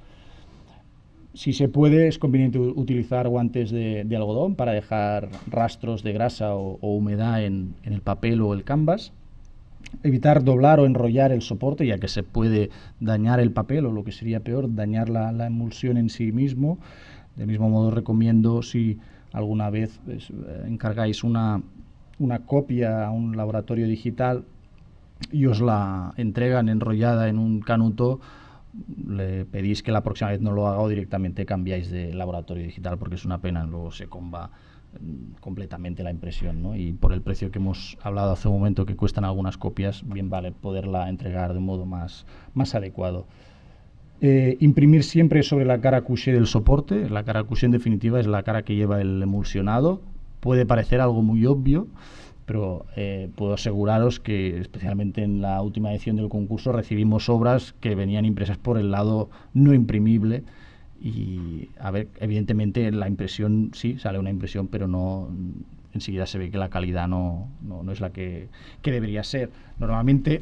Si se puede, es conveniente utilizar guantes de algodón para dejar rastros de grasa o humedad en el papel o el canvas. Evitar doblar o enrollar el soporte, ya que se puede dañar el papel, o lo que sería peor, dañar la emulsión en sí mismo. Del mismo modo, recomiendo, si alguna vez encargáis una copia a un laboratorio digital y os la entregan enrollada en un canuto, le pedís que la próxima vez no lo haga, o directamente cambiáis de laboratorio digital, porque es una pena, luego se comba completamente la impresión, ¿no? Y por el precio que hemos hablado hace un momento, que cuestan algunas copias, bien vale poderla entregar de un modo más adecuado. Imprimir siempre sobre la cara couché del soporte. La cara couché, en definitiva, es la cara que lleva el emulsionado. Puede parecer algo muy obvio, pero puedo aseguraros que, especialmente en la última edición del concurso, recibimos obras que venían impresas por el lado no imprimible. Y, a ver, evidentemente la impresión, sí, sale una impresión, pero no, enseguida se ve que la calidad no es la que debería ser. Normalmente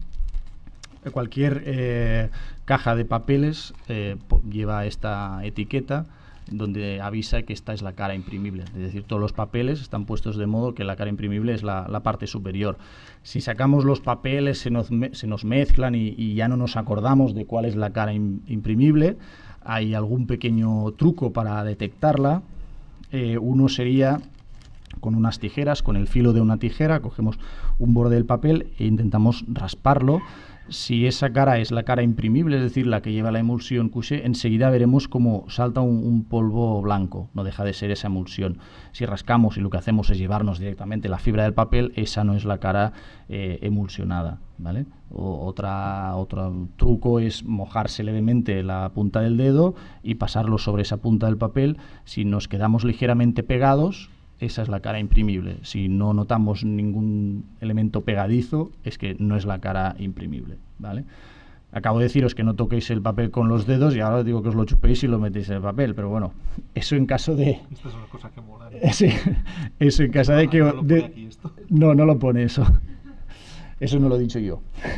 cualquier caja de papeles lleva esta etiqueta donde avisa que esta es la cara imprimible. Es decir, todos los papeles están puestos de modo que la cara imprimible es la parte superior. Si sacamos los papeles, se nos mezclan y ya no nos acordamos de cuál es la cara imprimible. Hay algún pequeño truco para detectarla. Uno sería con unas tijeras, con el filo de una tijera, cogemos un borde del papel e intentamos rasparlo. Si esa cara es la cara imprimible, es decir, la que lleva la emulsión couché, enseguida veremos cómo salta un polvo blanco, no deja de ser esa emulsión. Si rascamos y lo que hacemos es llevarnos directamente la fibra del papel, esa no es la cara emulsionada, ¿vale? Otro truco es mojarse levemente la punta del dedo y pasarlo sobre esa punta del papel. Si nos quedamos ligeramente pegados, esa es la cara imprimible. Si no notamos ningún elemento pegadizo, es que no es la cara imprimible, ¿vale? Acabo de deciros que no toquéis el papel con los dedos y ahora os digo que os lo chupéis y lo metéis en el papel, pero bueno, eso en caso de... Estas son las cosas que molan. Sí, eso en caso de que... No lo pone aquí esto. No lo pone eso. Eso no lo he dicho yo.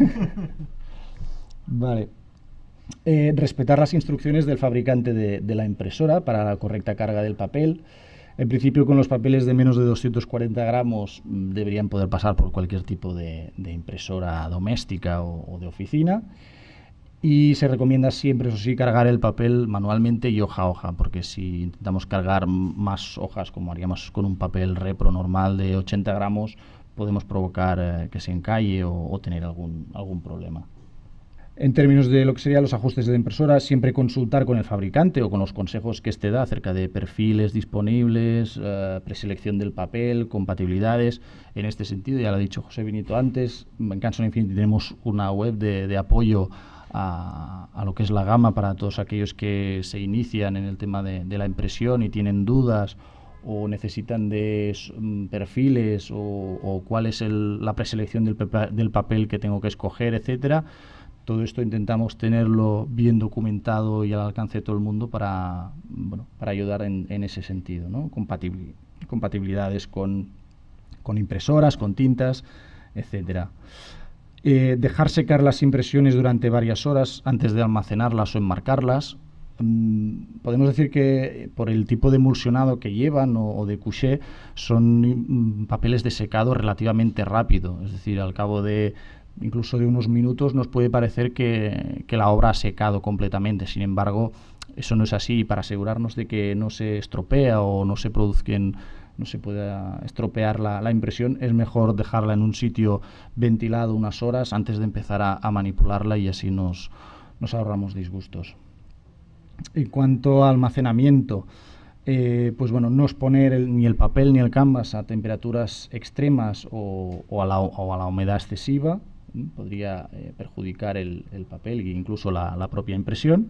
Vale. Respetar las instrucciones del fabricante de la impresora para la correcta carga del papel. En principio, con los papeles de menos de 240 gramos deberían poder pasar por cualquier tipo de impresora doméstica o de oficina. Y se recomienda siempre, eso sí, cargar el papel manualmente y hoja a hoja, porque si intentamos cargar más hojas, como haríamos con un papel repro normal de 80 gramos, podemos provocar que se encalle o tener algún problema. En términos de lo que serían los ajustes de la impresora, siempre consultar con el fabricante o con los consejos que éste da acerca de perfiles disponibles, preselección del papel, compatibilidades. En este sentido, ya lo ha dicho José Benito antes, en Canson Infinity tenemos una web de apoyo a lo que es la gama para todos aquellos que se inician en el tema de la impresión y tienen dudas o necesitan de perfiles o cuál es la preselección del papel que tengo que escoger, etcétera. Todo esto intentamos tenerlo bien documentado y al alcance de todo el mundo para ayudar en ese sentido, ¿no? Compatibilidades con impresoras, con tintas, etcétera. Dejar secar las impresiones durante varias horas antes de almacenarlas o enmarcarlas. Podemos decir que por el tipo de emulsionado que llevan o de couché son papeles de secado relativamente rápido, es decir, al cabo de incluso de unos minutos nos puede parecer que la obra ha secado completamente. Sin embargo, eso no es así. Para asegurarnos de que no se estropea o no se pueda estropear la impresión, es mejor dejarla en un sitio ventilado unas horas antes de empezar a manipularla y así nos ahorramos disgustos. En cuanto a almacenamiento, pues bueno, no exponer ni el papel ni el canvas a temperaturas extremas o a la humedad excesiva. Podría perjudicar el papel e incluso la propia impresión.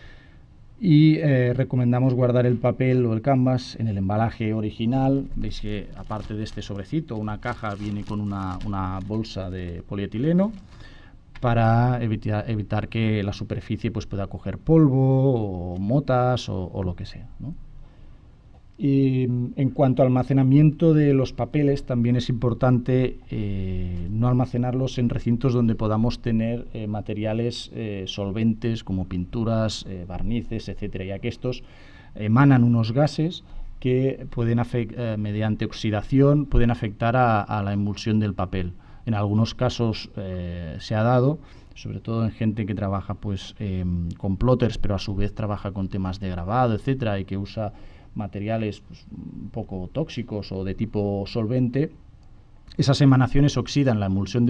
Y recomendamos guardar el papel o el canvas en el embalaje original. Veis que aparte de este sobrecito, una caja viene con una bolsa de polietileno para evitar que la superficie pues, pueda coger polvo o motas o lo que sea, ¿no? Y en cuanto al almacenamiento de los papeles, también es importante no almacenarlos en recintos donde podamos tener materiales solventes como pinturas, barnices, etcétera, ya que estos emanan unos gases que pueden mediante oxidación pueden afectar a la emulsión del papel. En algunos casos se ha dado, sobre todo en gente que trabaja pues con plotters, pero a su vez trabaja con temas de grabado, etcétera, y que usa materiales pues, un poco tóxicos o de tipo solvente. Esas emanaciones oxidan la emulsión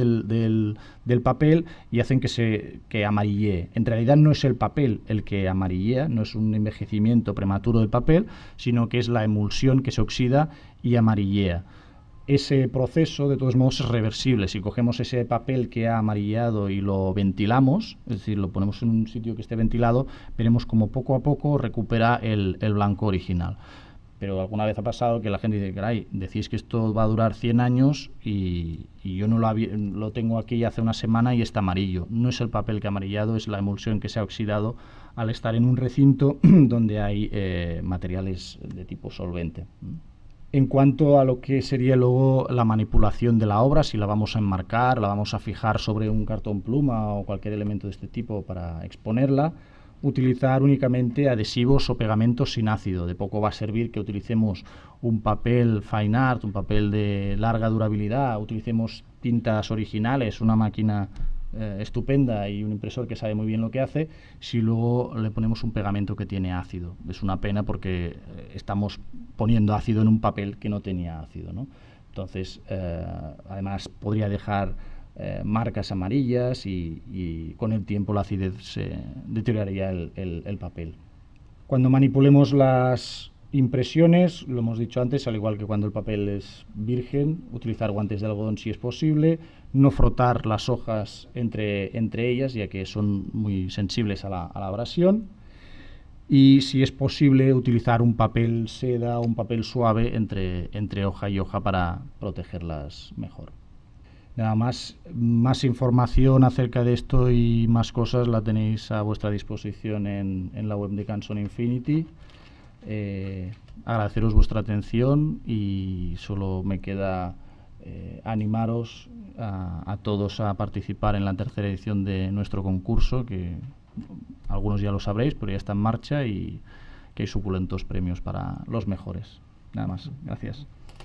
del papel y hacen que amarillee. En realidad no es el papel el que amarillea, no es un envejecimiento prematuro del papel, sino que es la emulsión que se oxida y amarillea. Ese proceso, de todos modos, es reversible. Si cogemos ese papel que ha amarillado y lo ventilamos, es decir, lo ponemos en un sitio que esté ventilado, veremos como poco a poco recupera el blanco original. Pero alguna vez ha pasado que la gente dice, caray, decís que esto va a durar 100 años y yo no lo tengo aquí hace una semana y está amarillo. No es el papel que ha amarillado, es la emulsión que se ha oxidado al estar en un recinto donde hay materiales de tipo solvente. En cuanto a lo que sería luego la manipulación de la obra, si la vamos a enmarcar, la vamos a fijar sobre un cartón pluma o cualquier elemento de este tipo para exponerla, utilizar únicamente adhesivos o pegamentos sin ácido. De poco va a servir que utilicemos un papel fine art, un papel de larga durabilidad, utilicemos tintas originales, una máquina estupenda y un impresor que sabe muy bien lo que hace, si luego le ponemos un pegamento que tiene ácido. Es una pena porque estamos poniendo ácido en un papel que no tenía ácido, ¿no? Entonces, además podría dejar marcas amarillas y con el tiempo la acidez se deterioraría el papel. Cuando manipulemos las impresiones, lo hemos dicho antes, al igual que cuando el papel es virgen, utilizar guantes de algodón si es posible, no frotar las hojas entre ellas, ya que son muy sensibles a la abrasión, y si es posible utilizar un papel seda o un papel suave entre hoja y hoja para protegerlas mejor. Nada más información acerca de esto y más cosas la tenéis a vuestra disposición en la web de Canson Infinity. Agradeceros vuestra atención y solo me queda animaros a todos a participar en la tercera edición de nuestro concurso, que algunos ya lo sabréis, pero ya está en marcha y que hay suculentos premios para los mejores. Nada más, gracias.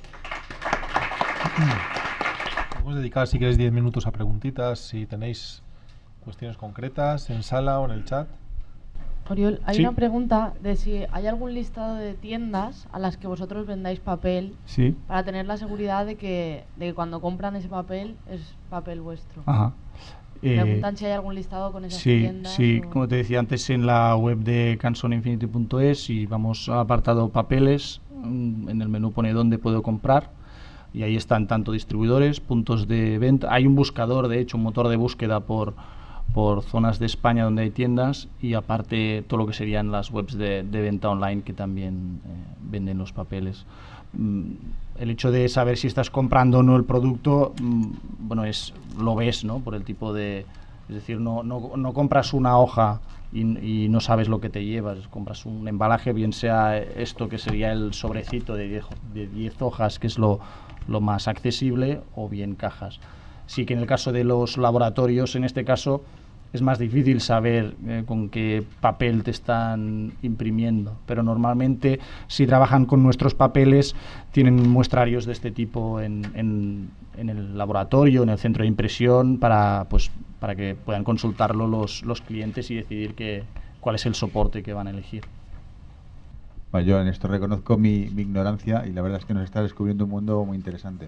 Podemos dedicar, si queréis, 10 minutos a preguntitas, si tenéis cuestiones concretas en sala o en el chat. Oriol, hay Sí. una pregunta de si hay algún listado de tiendas a las que vosotros vendáis papel, Sí. para tener la seguridad de que cuando compran ese papel es papel vuestro. Ajá. Preguntan si hay algún listado con esas Sí, tiendas. sí, o... como te decía antes, en la web de cansonинfinity.es, y vamos al apartado papeles, en el menú pone dónde puedo comprar, y ahí están tanto distribuidores, puntos de venta. Hay un buscador, de hecho, un motor de búsqueda por zonas de España donde hay tiendas, y aparte todo lo que serían las webs de venta online que también venden los papeles. El hecho de saber si estás comprando o no el producto, bueno, lo ves, ¿no? Por el tipo de... Es decir, no compras una hoja y no sabes lo que te llevas. Compras un embalaje, bien sea esto que sería el sobrecito de 10 hojas, que es lo más accesible, o bien cajas. Sí que en el caso de los laboratorios, en este caso, es más difícil saber con qué papel te están imprimiendo, pero normalmente si trabajan con nuestros papeles tienen muestrarios de este tipo en el laboratorio, en el centro de impresión, para que puedan consultarlo los clientes y decidir cuál es el soporte que van a elegir. Bueno, yo en esto reconozco mi ignorancia, y la verdad es que nos está descubriendo un mundo muy interesante.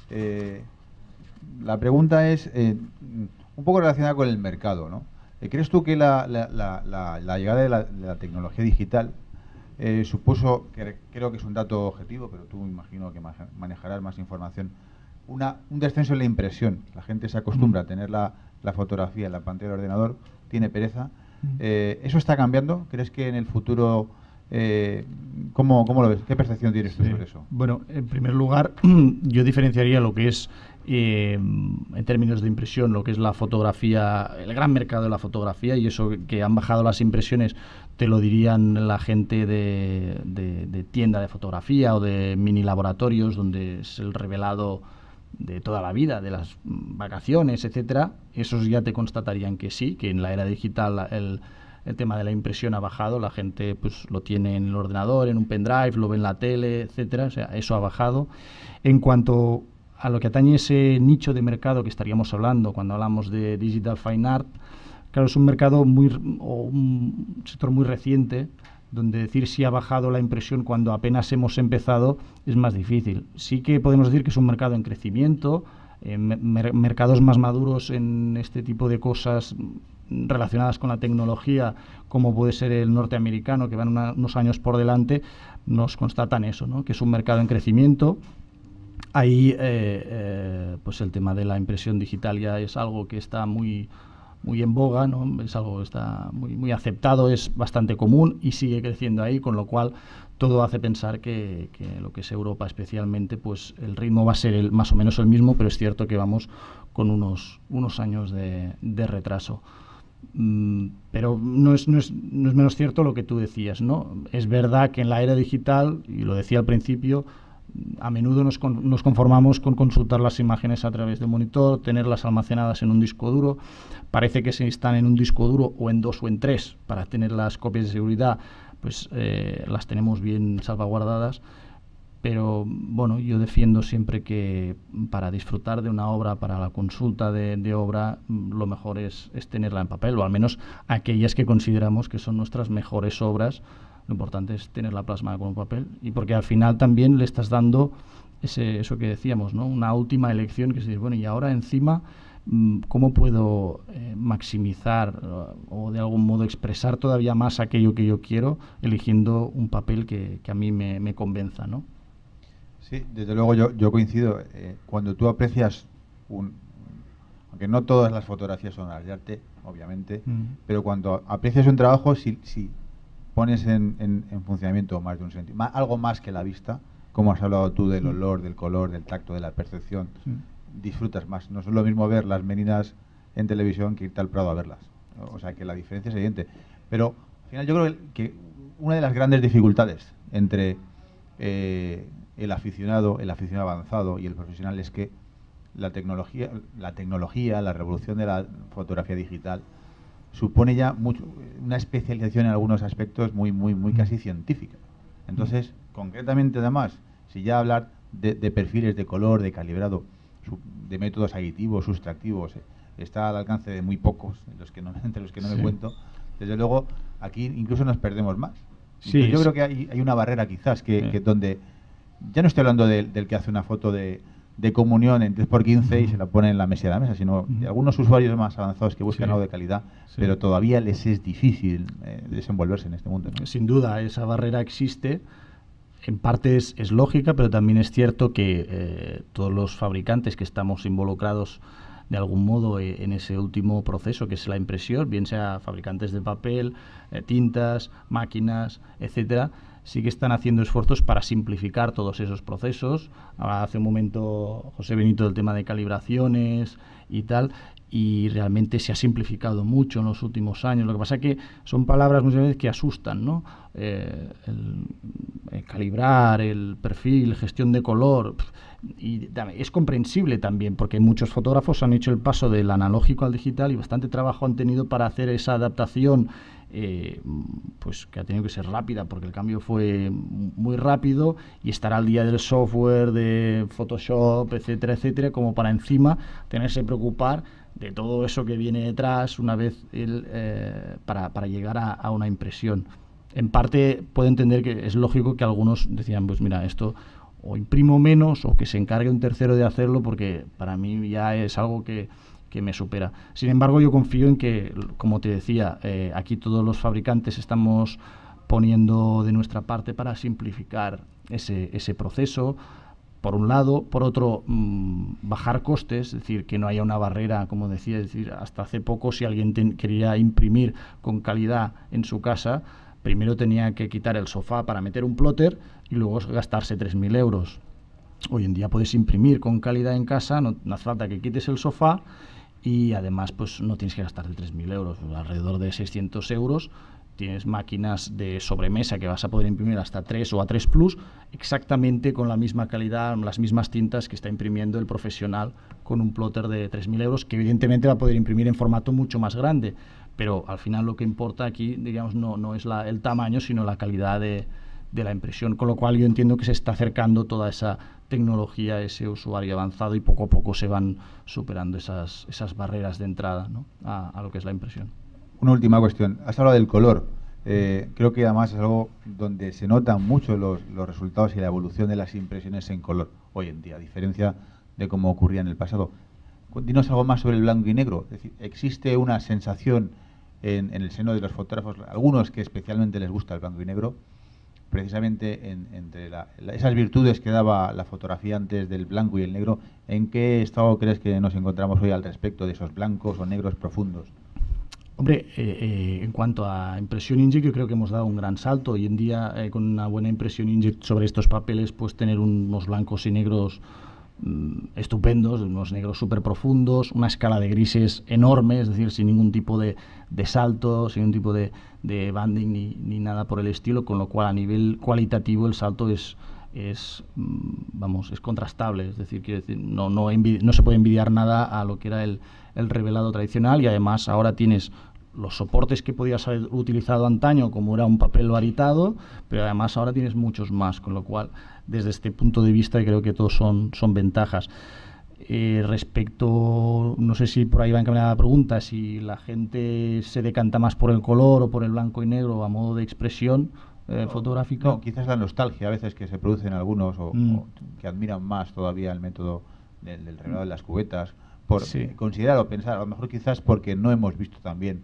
La pregunta es un poco relacionada con el mercado, ¿no? ¿Crees tú que la llegada de la tecnología digital supuso, creo que es un dato objetivo, pero tú me imagino que manejarás más información, un descenso en la impresión? La gente se acostumbra a tener la fotografía en la pantalla del ordenador, tiene pereza. ¿Eso está cambiando? ¿Crees que en el futuro... ¿cómo lo ves? ¿Qué percepción tienes tú sobre eso? Bueno, en primer lugar, yo diferenciaría lo que es, en términos de impresión, lo que es la fotografía, el gran mercado de la fotografía, y eso que han bajado las impresiones te lo dirían la gente de tienda de fotografía o de mini laboratorios, donde es el revelado de toda la vida, de las vacaciones, etcétera. Esos ya te constatarían que sí, que en la era digital el tema de la impresión ha bajado, la gente pues lo tiene en el ordenador, en un pendrive, lo ve en la tele, etcétera, o sea, eso ha bajado. En cuanto a lo que atañe ese nicho de mercado que estaríamos hablando cuando hablamos de Digital Fine Art, claro, es un mercado un sector muy reciente, donde decir si ha bajado la impresión cuando apenas hemos empezado es más difícil. Sí que podemos decir que es un mercado en crecimiento, mercados más maduros en este tipo de cosas relacionadas con la tecnología, como puede ser el norteamericano, que van unos años por delante, nos constatan eso, ¿no? Que es un mercado en crecimiento. Ahí pues el tema de la impresión digital ya es algo que está muy en boga, ¿no? Es algo que está muy aceptado, es bastante común y sigue creciendo ahí, con lo cual todo hace pensar que lo que es Europa especialmente, pues el ritmo va a ser más o menos el mismo, pero es cierto que vamos con unos años de retraso. Pero no es menos cierto lo que tú decías, ¿no? Es verdad que en la era digital, y lo decía al principio, a menudo nos conformamos con consultar las imágenes a través de monitor, tenerlas almacenadas en un disco duro. Parece que si están en un disco duro o en 2 o en 3 para tener las copias de seguridad, pues las tenemos bien salvaguardadas. Pero bueno, yo defiendo siempre que para disfrutar de una obra, para la consulta de obra, lo mejor es tenerla en papel, o al menos aquellas que consideramos que son nuestras mejores obras. Lo importante es tenerla plasmada con un papel, y porque al final también le estás dando eso que decíamos, ¿no? Una última elección, que es decir, bueno, y ahora encima, ¿cómo puedo maximizar o de algún modo expresar todavía más aquello que yo quiero, eligiendo un papel que a mí me convenza, ¿no? Sí, desde luego yo coincido. Cuando tú aprecias aunque no todas las fotografías son obras de arte, obviamente, pero cuando aprecias un trabajo, si pones en funcionamiento más de un sentido, algo más que la vista, como has hablado tú del olor, del color, del tacto, de la percepción, disfrutas más. No es lo mismo ver las meninas en televisión que irte al Prado a verlas. O sea que la diferencia es evidente. Pero al final yo creo que una de las grandes dificultades entre el aficionado avanzado y el profesional es que la tecnología, la revolución de la fotografía digital supone ya una especialización en algunos aspectos muy casi científica. Entonces, concretamente además, si ya hablar de perfiles de color, de calibrado, de métodos aditivos, sustractivos, está al alcance de muy pocos, entre los que no me cuento, desde luego aquí incluso nos perdemos más. Sí, yo creo que hay una barrera quizás que donde, ya no estoy hablando del que hace una foto de de comunión en 10×15 y se la ponen en la mesa de la mesa, sino de algunos usuarios más avanzados que buscan algo de calidad, pero todavía les es difícil desenvolverse en este mundo, ¿no? Sin duda, esa barrera existe. En parte es lógica, pero también es cierto que todos los fabricantes que estamos involucrados de algún modo en ese último proceso que es la impresión, bien sea fabricantes de papel, tintas, máquinas, etcétera, sí que están haciendo esfuerzos para simplificar todos esos procesos. Hace un momento José Benito del tema de calibraciones y tal, y realmente se ha simplificado mucho en los últimos años. Lo que pasa es que son palabras muchas veces que asustan, ¿no? El calibrar, el perfil, gestión de color, y es comprensible también, porque muchos fotógrafos han hecho el paso del analógico al digital y bastante trabajo han tenido para hacer esa adaptación, pues que ha tenido que ser rápida, porque el cambio fue muy rápido, y estar al día del software, de Photoshop, etcétera, etcétera, como para encima tenerse que preocupar de todo eso que viene detrás una vez para llegar a una impresión. En parte puedo entender que es lógico que algunos decían, pues mira, esto o imprimo menos o que se encargue un tercero de hacerlo, porque para mí ya es algo que me supera. Sin embargo, yo confío en que, como te decía, aquí todos los fabricantes estamos poniendo de nuestra parte para simplificar ese proceso, por un lado. Por otro, bajar costes, es decir, que no haya una barrera, como decía. Es decir, hasta hace poco, si alguien quería imprimir con calidad en su casa, primero tenía que quitar el sofá para meter un plotter y luego gastarse 3.000 euros. Hoy en día puedes imprimir con calidad en casa, no hace falta que quites el sofá, y además pues no tienes que gastarte 3.000 euros, alrededor de 600 euros. Tienes máquinas de sobremesa que vas a poder imprimir hasta 3 o A3 Plus, exactamente con la misma calidad, las mismas tintas que está imprimiendo el profesional con un plotter de 3.000 euros, que evidentemente va a poder imprimir en formato mucho más grande. Pero al final lo que importa aquí, digamos, no es el tamaño, sino la calidad de la impresión, con lo cual yo entiendo que se está acercando toda esa tecnología a ese usuario avanzado, y poco a poco se van superando esas barreras de entrada, ¿no?, a lo que es la impresión. Una última cuestión. Has hablado del color. Creo que además es algo donde se notan mucho los resultados y la evolución de las impresiones en color hoy en día, a diferencia de cómo ocurría en el pasado. Dinos algo más sobre el blanco y negro. Es decir, ¿existe una sensación en el seno de los fotógrafos, algunos que especialmente les gusta el blanco y negro, precisamente entre esas virtudes que daba la fotografía antes del blanco y el negro? ¿En qué estado crees que nos encontramos hoy al respecto de esos blancos o negros profundos? Hombre, en cuanto a impresión inkjet, yo creo que hemos dado un gran salto. Hoy en día, con una buena impresión inkjet sobre estos papeles, puedes tener unos blancos y negros estupendos, unos negros súper profundos, una escala de grises enorme, es decir, sin ningún tipo de salto, sin ningún tipo de banding ni nada por el estilo, con lo cual a nivel cualitativo el salto es contrastable. Es decir, quiero decir, no se puede envidiar nada a lo que era el revelado tradicional, y además ahora tienes los soportes que podías haber utilizado antaño, como era un papel varitado, pero además ahora tienes muchos más, con lo cual desde este punto de vista creo que todos son ventajas. Respecto, no sé si por ahí va encaminada la pregunta, si la gente se decanta más por el color o por el blanco y negro a modo de expresión fotográfica. No, quizás la nostalgia a veces que se produce en algunos, o que admiran más todavía el método del revelado de las cubetas, por considerar o pensar, a lo mejor quizás porque no hemos visto también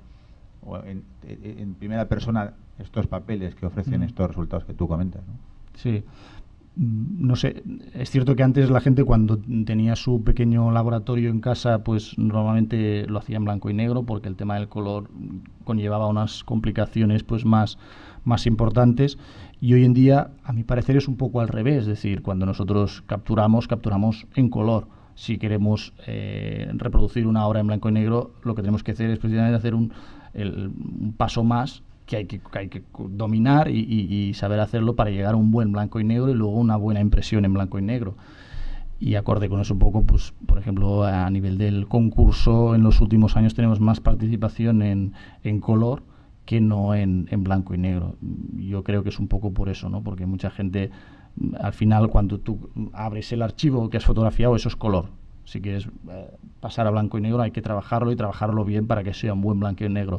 en primera persona estos papeles que ofrecen estos resultados que tú comentas, ¿no? Sí. No sé, es cierto que antes la gente, cuando tenía su pequeño laboratorio en casa, pues normalmente lo hacía en blanco y negro, porque el tema del color conllevaba unas complicaciones pues más importantes, y hoy en día, a mi parecer, es un poco al revés. Es decir, cuando nosotros capturamos en color. Si queremos reproducir una obra en blanco y negro, lo que tenemos que hacer es precisamente hacer un paso más, que hay que dominar y saber hacerlo para llegar a un buen blanco y negro y luego una buena impresión en blanco y negro. Y acorde con eso un poco, pues por ejemplo, a nivel del concurso, en los últimos años tenemos más participación en color que no en blanco y negro. Yo creo que es un poco por eso, ¿no? Porque mucha gente, al final, cuando tú abres el archivo que has fotografiado, eso es color. Si quieres pasar a blanco y negro, hay que trabajarlo, y trabajarlo bien para que sea un buen blanco y negro.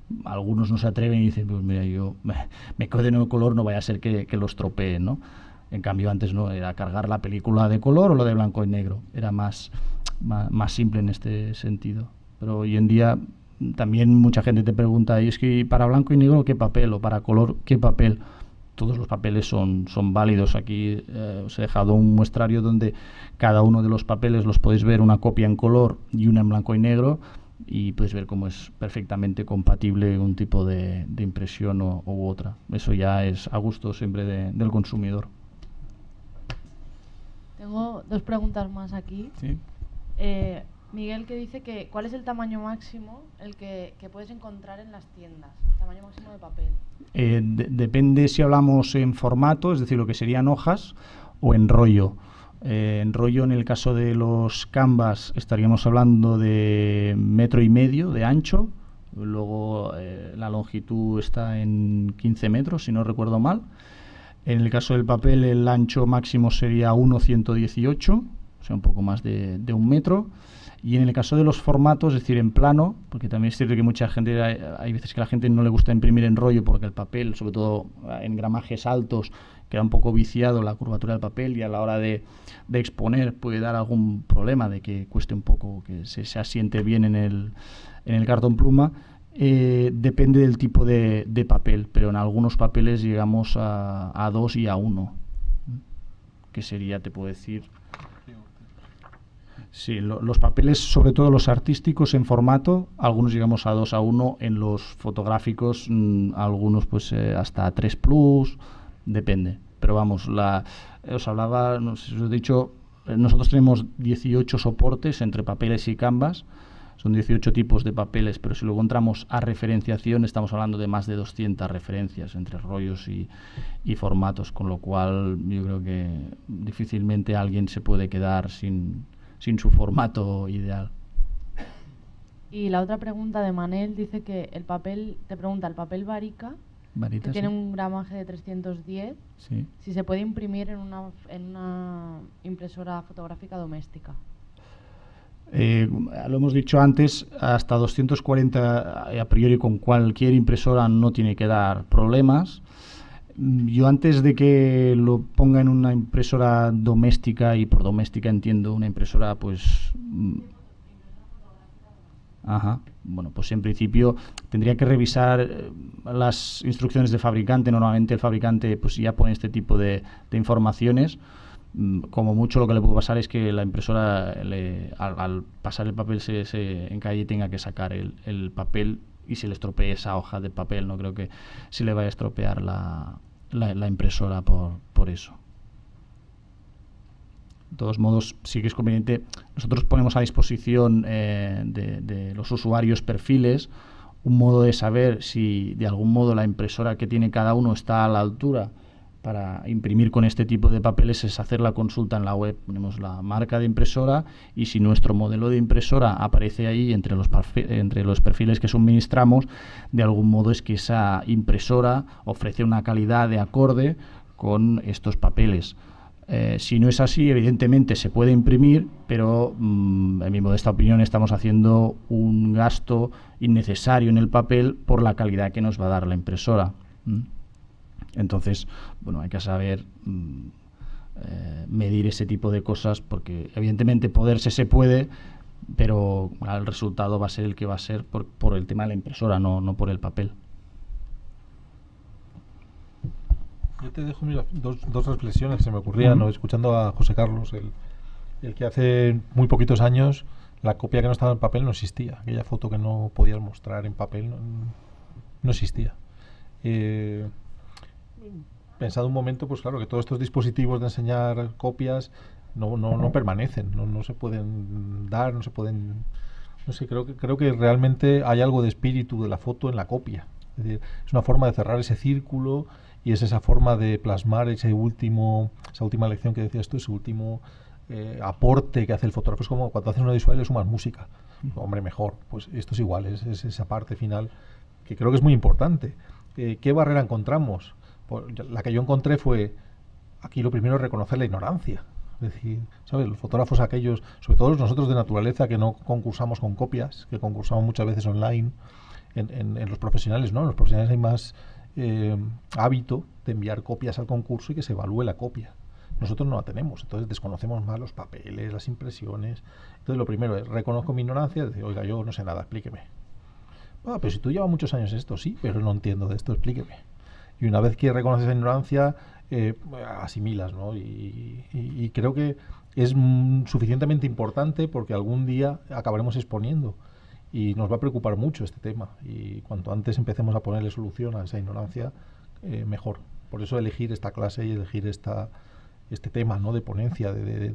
Algunos no se atreven y dicen, pues mira, yo me quedo en el color, no vaya a ser que lo estropeen, ¿no? En cambio, antes no, era cargar la película de color o la de blanco y negro. Era más simple en este sentido. Pero hoy en día también mucha gente te pregunta, ¿y es que para blanco y negro qué papel? O para color, ¿qué papel? Todos los papeles son válidos. Aquí os he dejado un muestrario donde cada uno de los papeles los podéis ver, una copia en color y una en blanco y negro, y podéis ver cómo es perfectamente compatible un tipo de impresión u otra. Eso ya es a gusto siempre del consumidor. Tengo 2 preguntas más aquí. Sí. Miguel, que dice que ¿cuál es el tamaño máximo el que puedes encontrar en las tiendas? Tamaño máximo de papel. Depende si hablamos en formato, es decir, lo que serían hojas, o en rollo. En rollo, en el caso de los canvas, estaríamos hablando de 1,5 metros de ancho. Luego la longitud está en 15 metros, si no recuerdo mal. En el caso del papel, el ancho máximo sería 1,118, o sea, un poco más de 1 metro. Y en el caso de los formatos, es decir, en plano, porque también es cierto que mucha gente, hay veces que a la gente no le gusta imprimir en rollo porque el papel, sobre todo en gramajes altos, queda un poco viciado la curvatura del papel, y a la hora de exponer puede dar algún problema de que cueste un poco, que se asiente bien en el cartón pluma. Depende del tipo de papel, pero en algunos papeles llegamos a 2 y a 1, que sería, te puedo decir... Sí, los papeles, sobre todo los artísticos en formato, algunos llegamos a 2 a 1, en los fotográficos algunos pues hasta 3 plus, depende. Pero vamos, os hablaba, no sé si os he dicho, nosotros tenemos 18 soportes entre papeles y canvas, son 18 tipos de papeles, pero si luego entramos a referenciación estamos hablando de más de 200 referencias entre rollos y formatos, con lo cual yo creo que difícilmente alguien se puede quedar sin su formato ideal. Y la otra pregunta de Manel dice que el papel Varica, que tiene un gramaje de 310, sí, si se puede imprimir en una impresora fotográfica doméstica. Lo hemos dicho antes, hasta 240 a priori con cualquier impresora no tiene que dar problemas. Yo, antes de que lo ponga en una impresora doméstica, y por doméstica entiendo una impresora pues bueno, pues en principio tendría que revisar las instrucciones del fabricante. Normalmente el fabricante pues ya pone este tipo de informaciones. Como mucho lo que le puede pasar es que la impresora al pasar el papel se encalle y tenga que sacar el papel y se le estropee esa hoja de papel. No creo que se le vaya a estropear la impresora por eso. De todos modos, sí que es conveniente. Nosotros ponemos a disposición de los usuarios perfiles, un modo de saber si de algún modo la impresora que tiene cada uno está a la altura para imprimir con este tipo de papeles. Es hacer la consulta en la web. Ponemos la marca de impresora, y si nuestro modelo de impresora aparece ahí entre los perfiles que suministramos, de algún modo es que esa impresora ofrece una calidad de acorde con estos papeles. Si no es así, evidentemente se puede imprimir, pero en mi modesta opinión estamos haciendo un gasto innecesario en el papel por la calidad que nos va a dar la impresora. Entonces, bueno, hay que saber medir ese tipo de cosas, porque evidentemente poderse se puede, pero el resultado va a ser el que va a ser por el tema de la impresora, no por el papel. Yo te dejo, mira, dos reflexiones que se me ocurrían, ¿no? Escuchando a José Carlos, el que hace muy poquitos años la copia que no estaba en papel no existía. Aquella foto que no podías mostrar en papel no existía. Pensado un momento, pues claro, que todos estos dispositivos de enseñar copias no permanecen, no se pueden dar, no se pueden... No sé, creo que realmente hay algo de espíritu de la foto en la copia. Es decir, es una forma de cerrar ese círculo, y es esa forma de plasmar esa última lección que decías tú, ese último aporte que hace el fotógrafo. Es como cuando haces una visual y le sumas música. Hombre, mejor. Pues esto es igual, es esa parte final que creo que es muy importante. ¿Qué barrera encontramos? La que yo encontré fue, aquí lo primero es reconocer la ignorancia. Es decir, ¿sabes? Los fotógrafos aquellos, sobre todo nosotros de naturaleza, que no concursamos con copias, que concursamos muchas veces online, en los profesionales, ¿no? En los profesionales hay más hábito de enviar copias al concurso y que se evalúe la copia. nosotros no la tenemos, entonces desconocemos más los papeles, las impresiones. Entonces lo primero es, reconozco mi ignorancia, decir, oiga, yo no sé nada, explíqueme. Ah, pero si tú llevas muchos años en esto, sí, pero no entiendo de esto, explíqueme. Y una vez que reconoces esa ignorancia, asimilas, ¿no? Y creo que es suficientemente importante porque algún día acabaremos exponiendo y nos va a preocupar mucho este tema. Y cuanto antes empecemos a ponerle solución a esa ignorancia, mejor. Por eso elegir esta clase y elegir este tema, ¿no? De ponencia,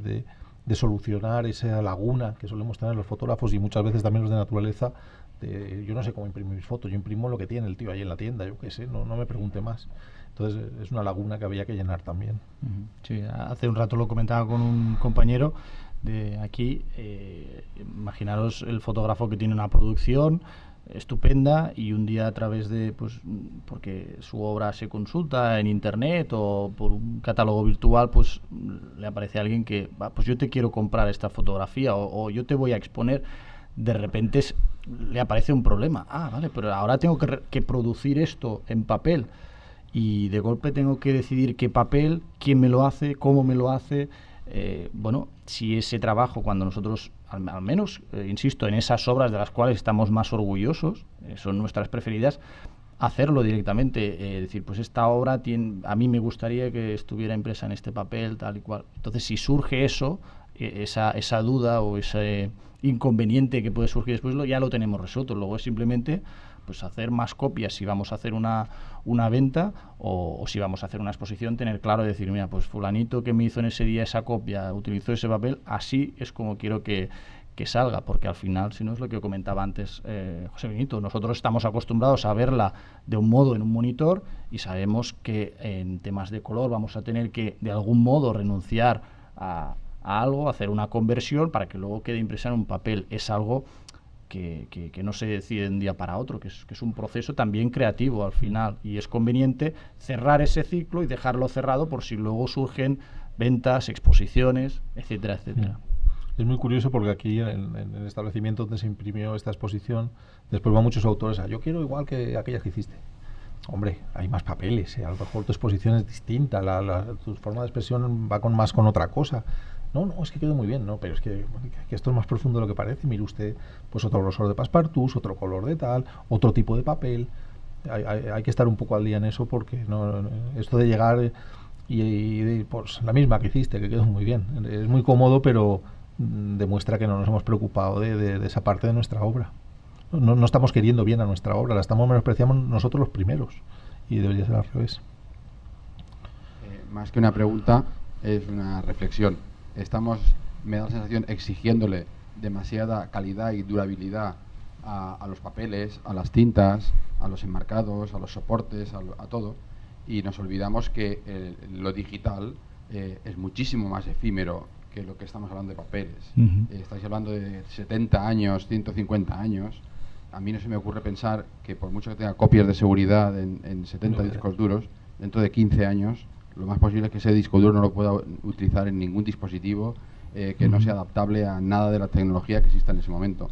de solucionar esa laguna que solemos tener los fotógrafos y muchas veces también los de naturaleza. Yo no sé cómo imprimir mis fotos, yo imprimo lo que tiene el tío ahí en la tienda, yo qué sé, no me pregunte más. Entonces es una laguna que había que llenar también. Sí, hace un rato lo comentaba con un compañero de aquí. Imaginaros el fotógrafo que tiene una producción estupenda y un día a través de, pues, porque su obra se consulta en internet o por un catálogo virtual, pues le aparece alguien que, pues yo te quiero comprar esta fotografía o yo te voy a exponer. De repente le aparece un problema. Vale, pero ahora tengo que producir esto en papel y de golpe tengo que decidir qué papel, quién me lo hace, cómo me lo hace. Bueno, si ese trabajo, cuando nosotros, al menos, insisto, en esas obras de las cuales estamos más orgullosos, son nuestras preferidas, hacerlo directamente, decir, pues esta obra a mí me gustaría que estuviera impresa en este papel, tal y cual. Entonces, si surge eso, esa duda o ese inconveniente que puede surgir después, ya lo tenemos resuelto. Luego es simplemente pues hacer más copias si vamos a hacer una venta o si vamos a hacer una exposición, tener claro y decir, mira, pues fulanito que me hizo en ese día esa copia, utilizó ese papel, así es como quiero que salga, porque al final, si no es lo que comentaba antes José Benito, nosotros estamos acostumbrados a verla de un modo en un monitor y sabemos que en temas de color vamos a tener que de algún modo renunciar a algo, hacer una conversión para que luego quede impresa en un papel. Es algo que no se decide de un día para otro, que es un proceso también creativo al final, y es conveniente cerrar ese ciclo y dejarlo cerrado por si luego surgen ventas, exposiciones, etcétera, etcétera. Es muy curioso porque aquí en el establecimiento donde se imprimió esta exposición, después van muchos autores yo quiero igual que aquellas que hiciste. Hombre, hay más papeles, a lo mejor tu exposición es distinta, tu forma de expresión va más con otra cosa. No, es que quedó muy bien, pero es que esto es más profundo de lo que parece. Mire usted, pues otro grosor de passepartout, otro color de tal, otro tipo de papel. Hay que estar un poco al día en eso porque esto de llegar y pues la misma que hiciste, que quedó muy bien. Es muy cómodo, pero demuestra que no nos hemos preocupado de esa parte de nuestra obra. No estamos queriendo bien a nuestra obra, la estamos menospreciando nosotros los primeros y debería ser al revés. Más que una pregunta, es una reflexión. Me da la sensación, exigiéndole demasiada calidad y durabilidad a los papeles, a las tintas, a los enmarcados, a los soportes, a todo, y nos olvidamos que lo digital es muchísimo más efímero que lo que estamos hablando de papeles. Estáis hablando de 70 años, 150 años. A mí no se me ocurre pensar que por mucho que tenga copias de seguridad en 70 discos duros, dentro de 15 años, lo más posible es que ese disco duro no lo pueda utilizar en ningún dispositivo que no sea adaptable a nada de la tecnología que exista en ese momento.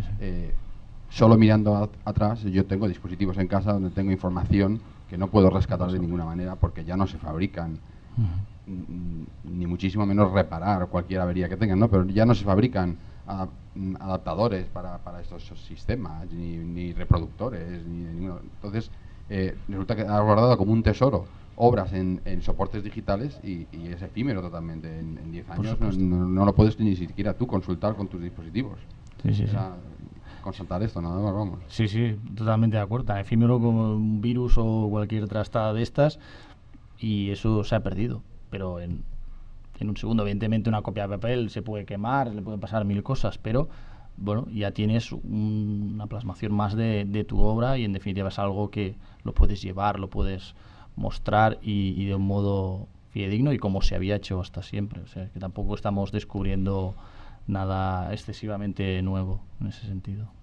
Solo mirando atrás, yo tengo dispositivos en casa donde tengo información que no puedo rescatar de ninguna manera porque ya no se fabrican, ni muchísimo menos reparar cualquier avería que tengan, pero ya no se fabrican adaptadores para estos sistemas, ni reproductores, ni ninguno. Entonces, resulta que has guardado como un tesoro obras en soportes digitales y es efímero totalmente. En 10 años no lo puedes ni siquiera tú consultar con tus dispositivos. Sí. Consultar esto, nada más, vamos. Sí, totalmente de acuerdo. Tan efímero como un virus o cualquier trastada de estas, y eso se ha perdido. Pero en un segundo, evidentemente, una copia de papel se puede quemar, le pueden pasar 1000 cosas, pero bueno, ya tienes una plasmación más de tu obra y en definitiva es algo que lo puedes llevar, lo puedes mostrar y de un modo fidedigno y como se había hecho hasta siempre. O sea, que tampoco estamos descubriendo nada excesivamente nuevo en ese sentido.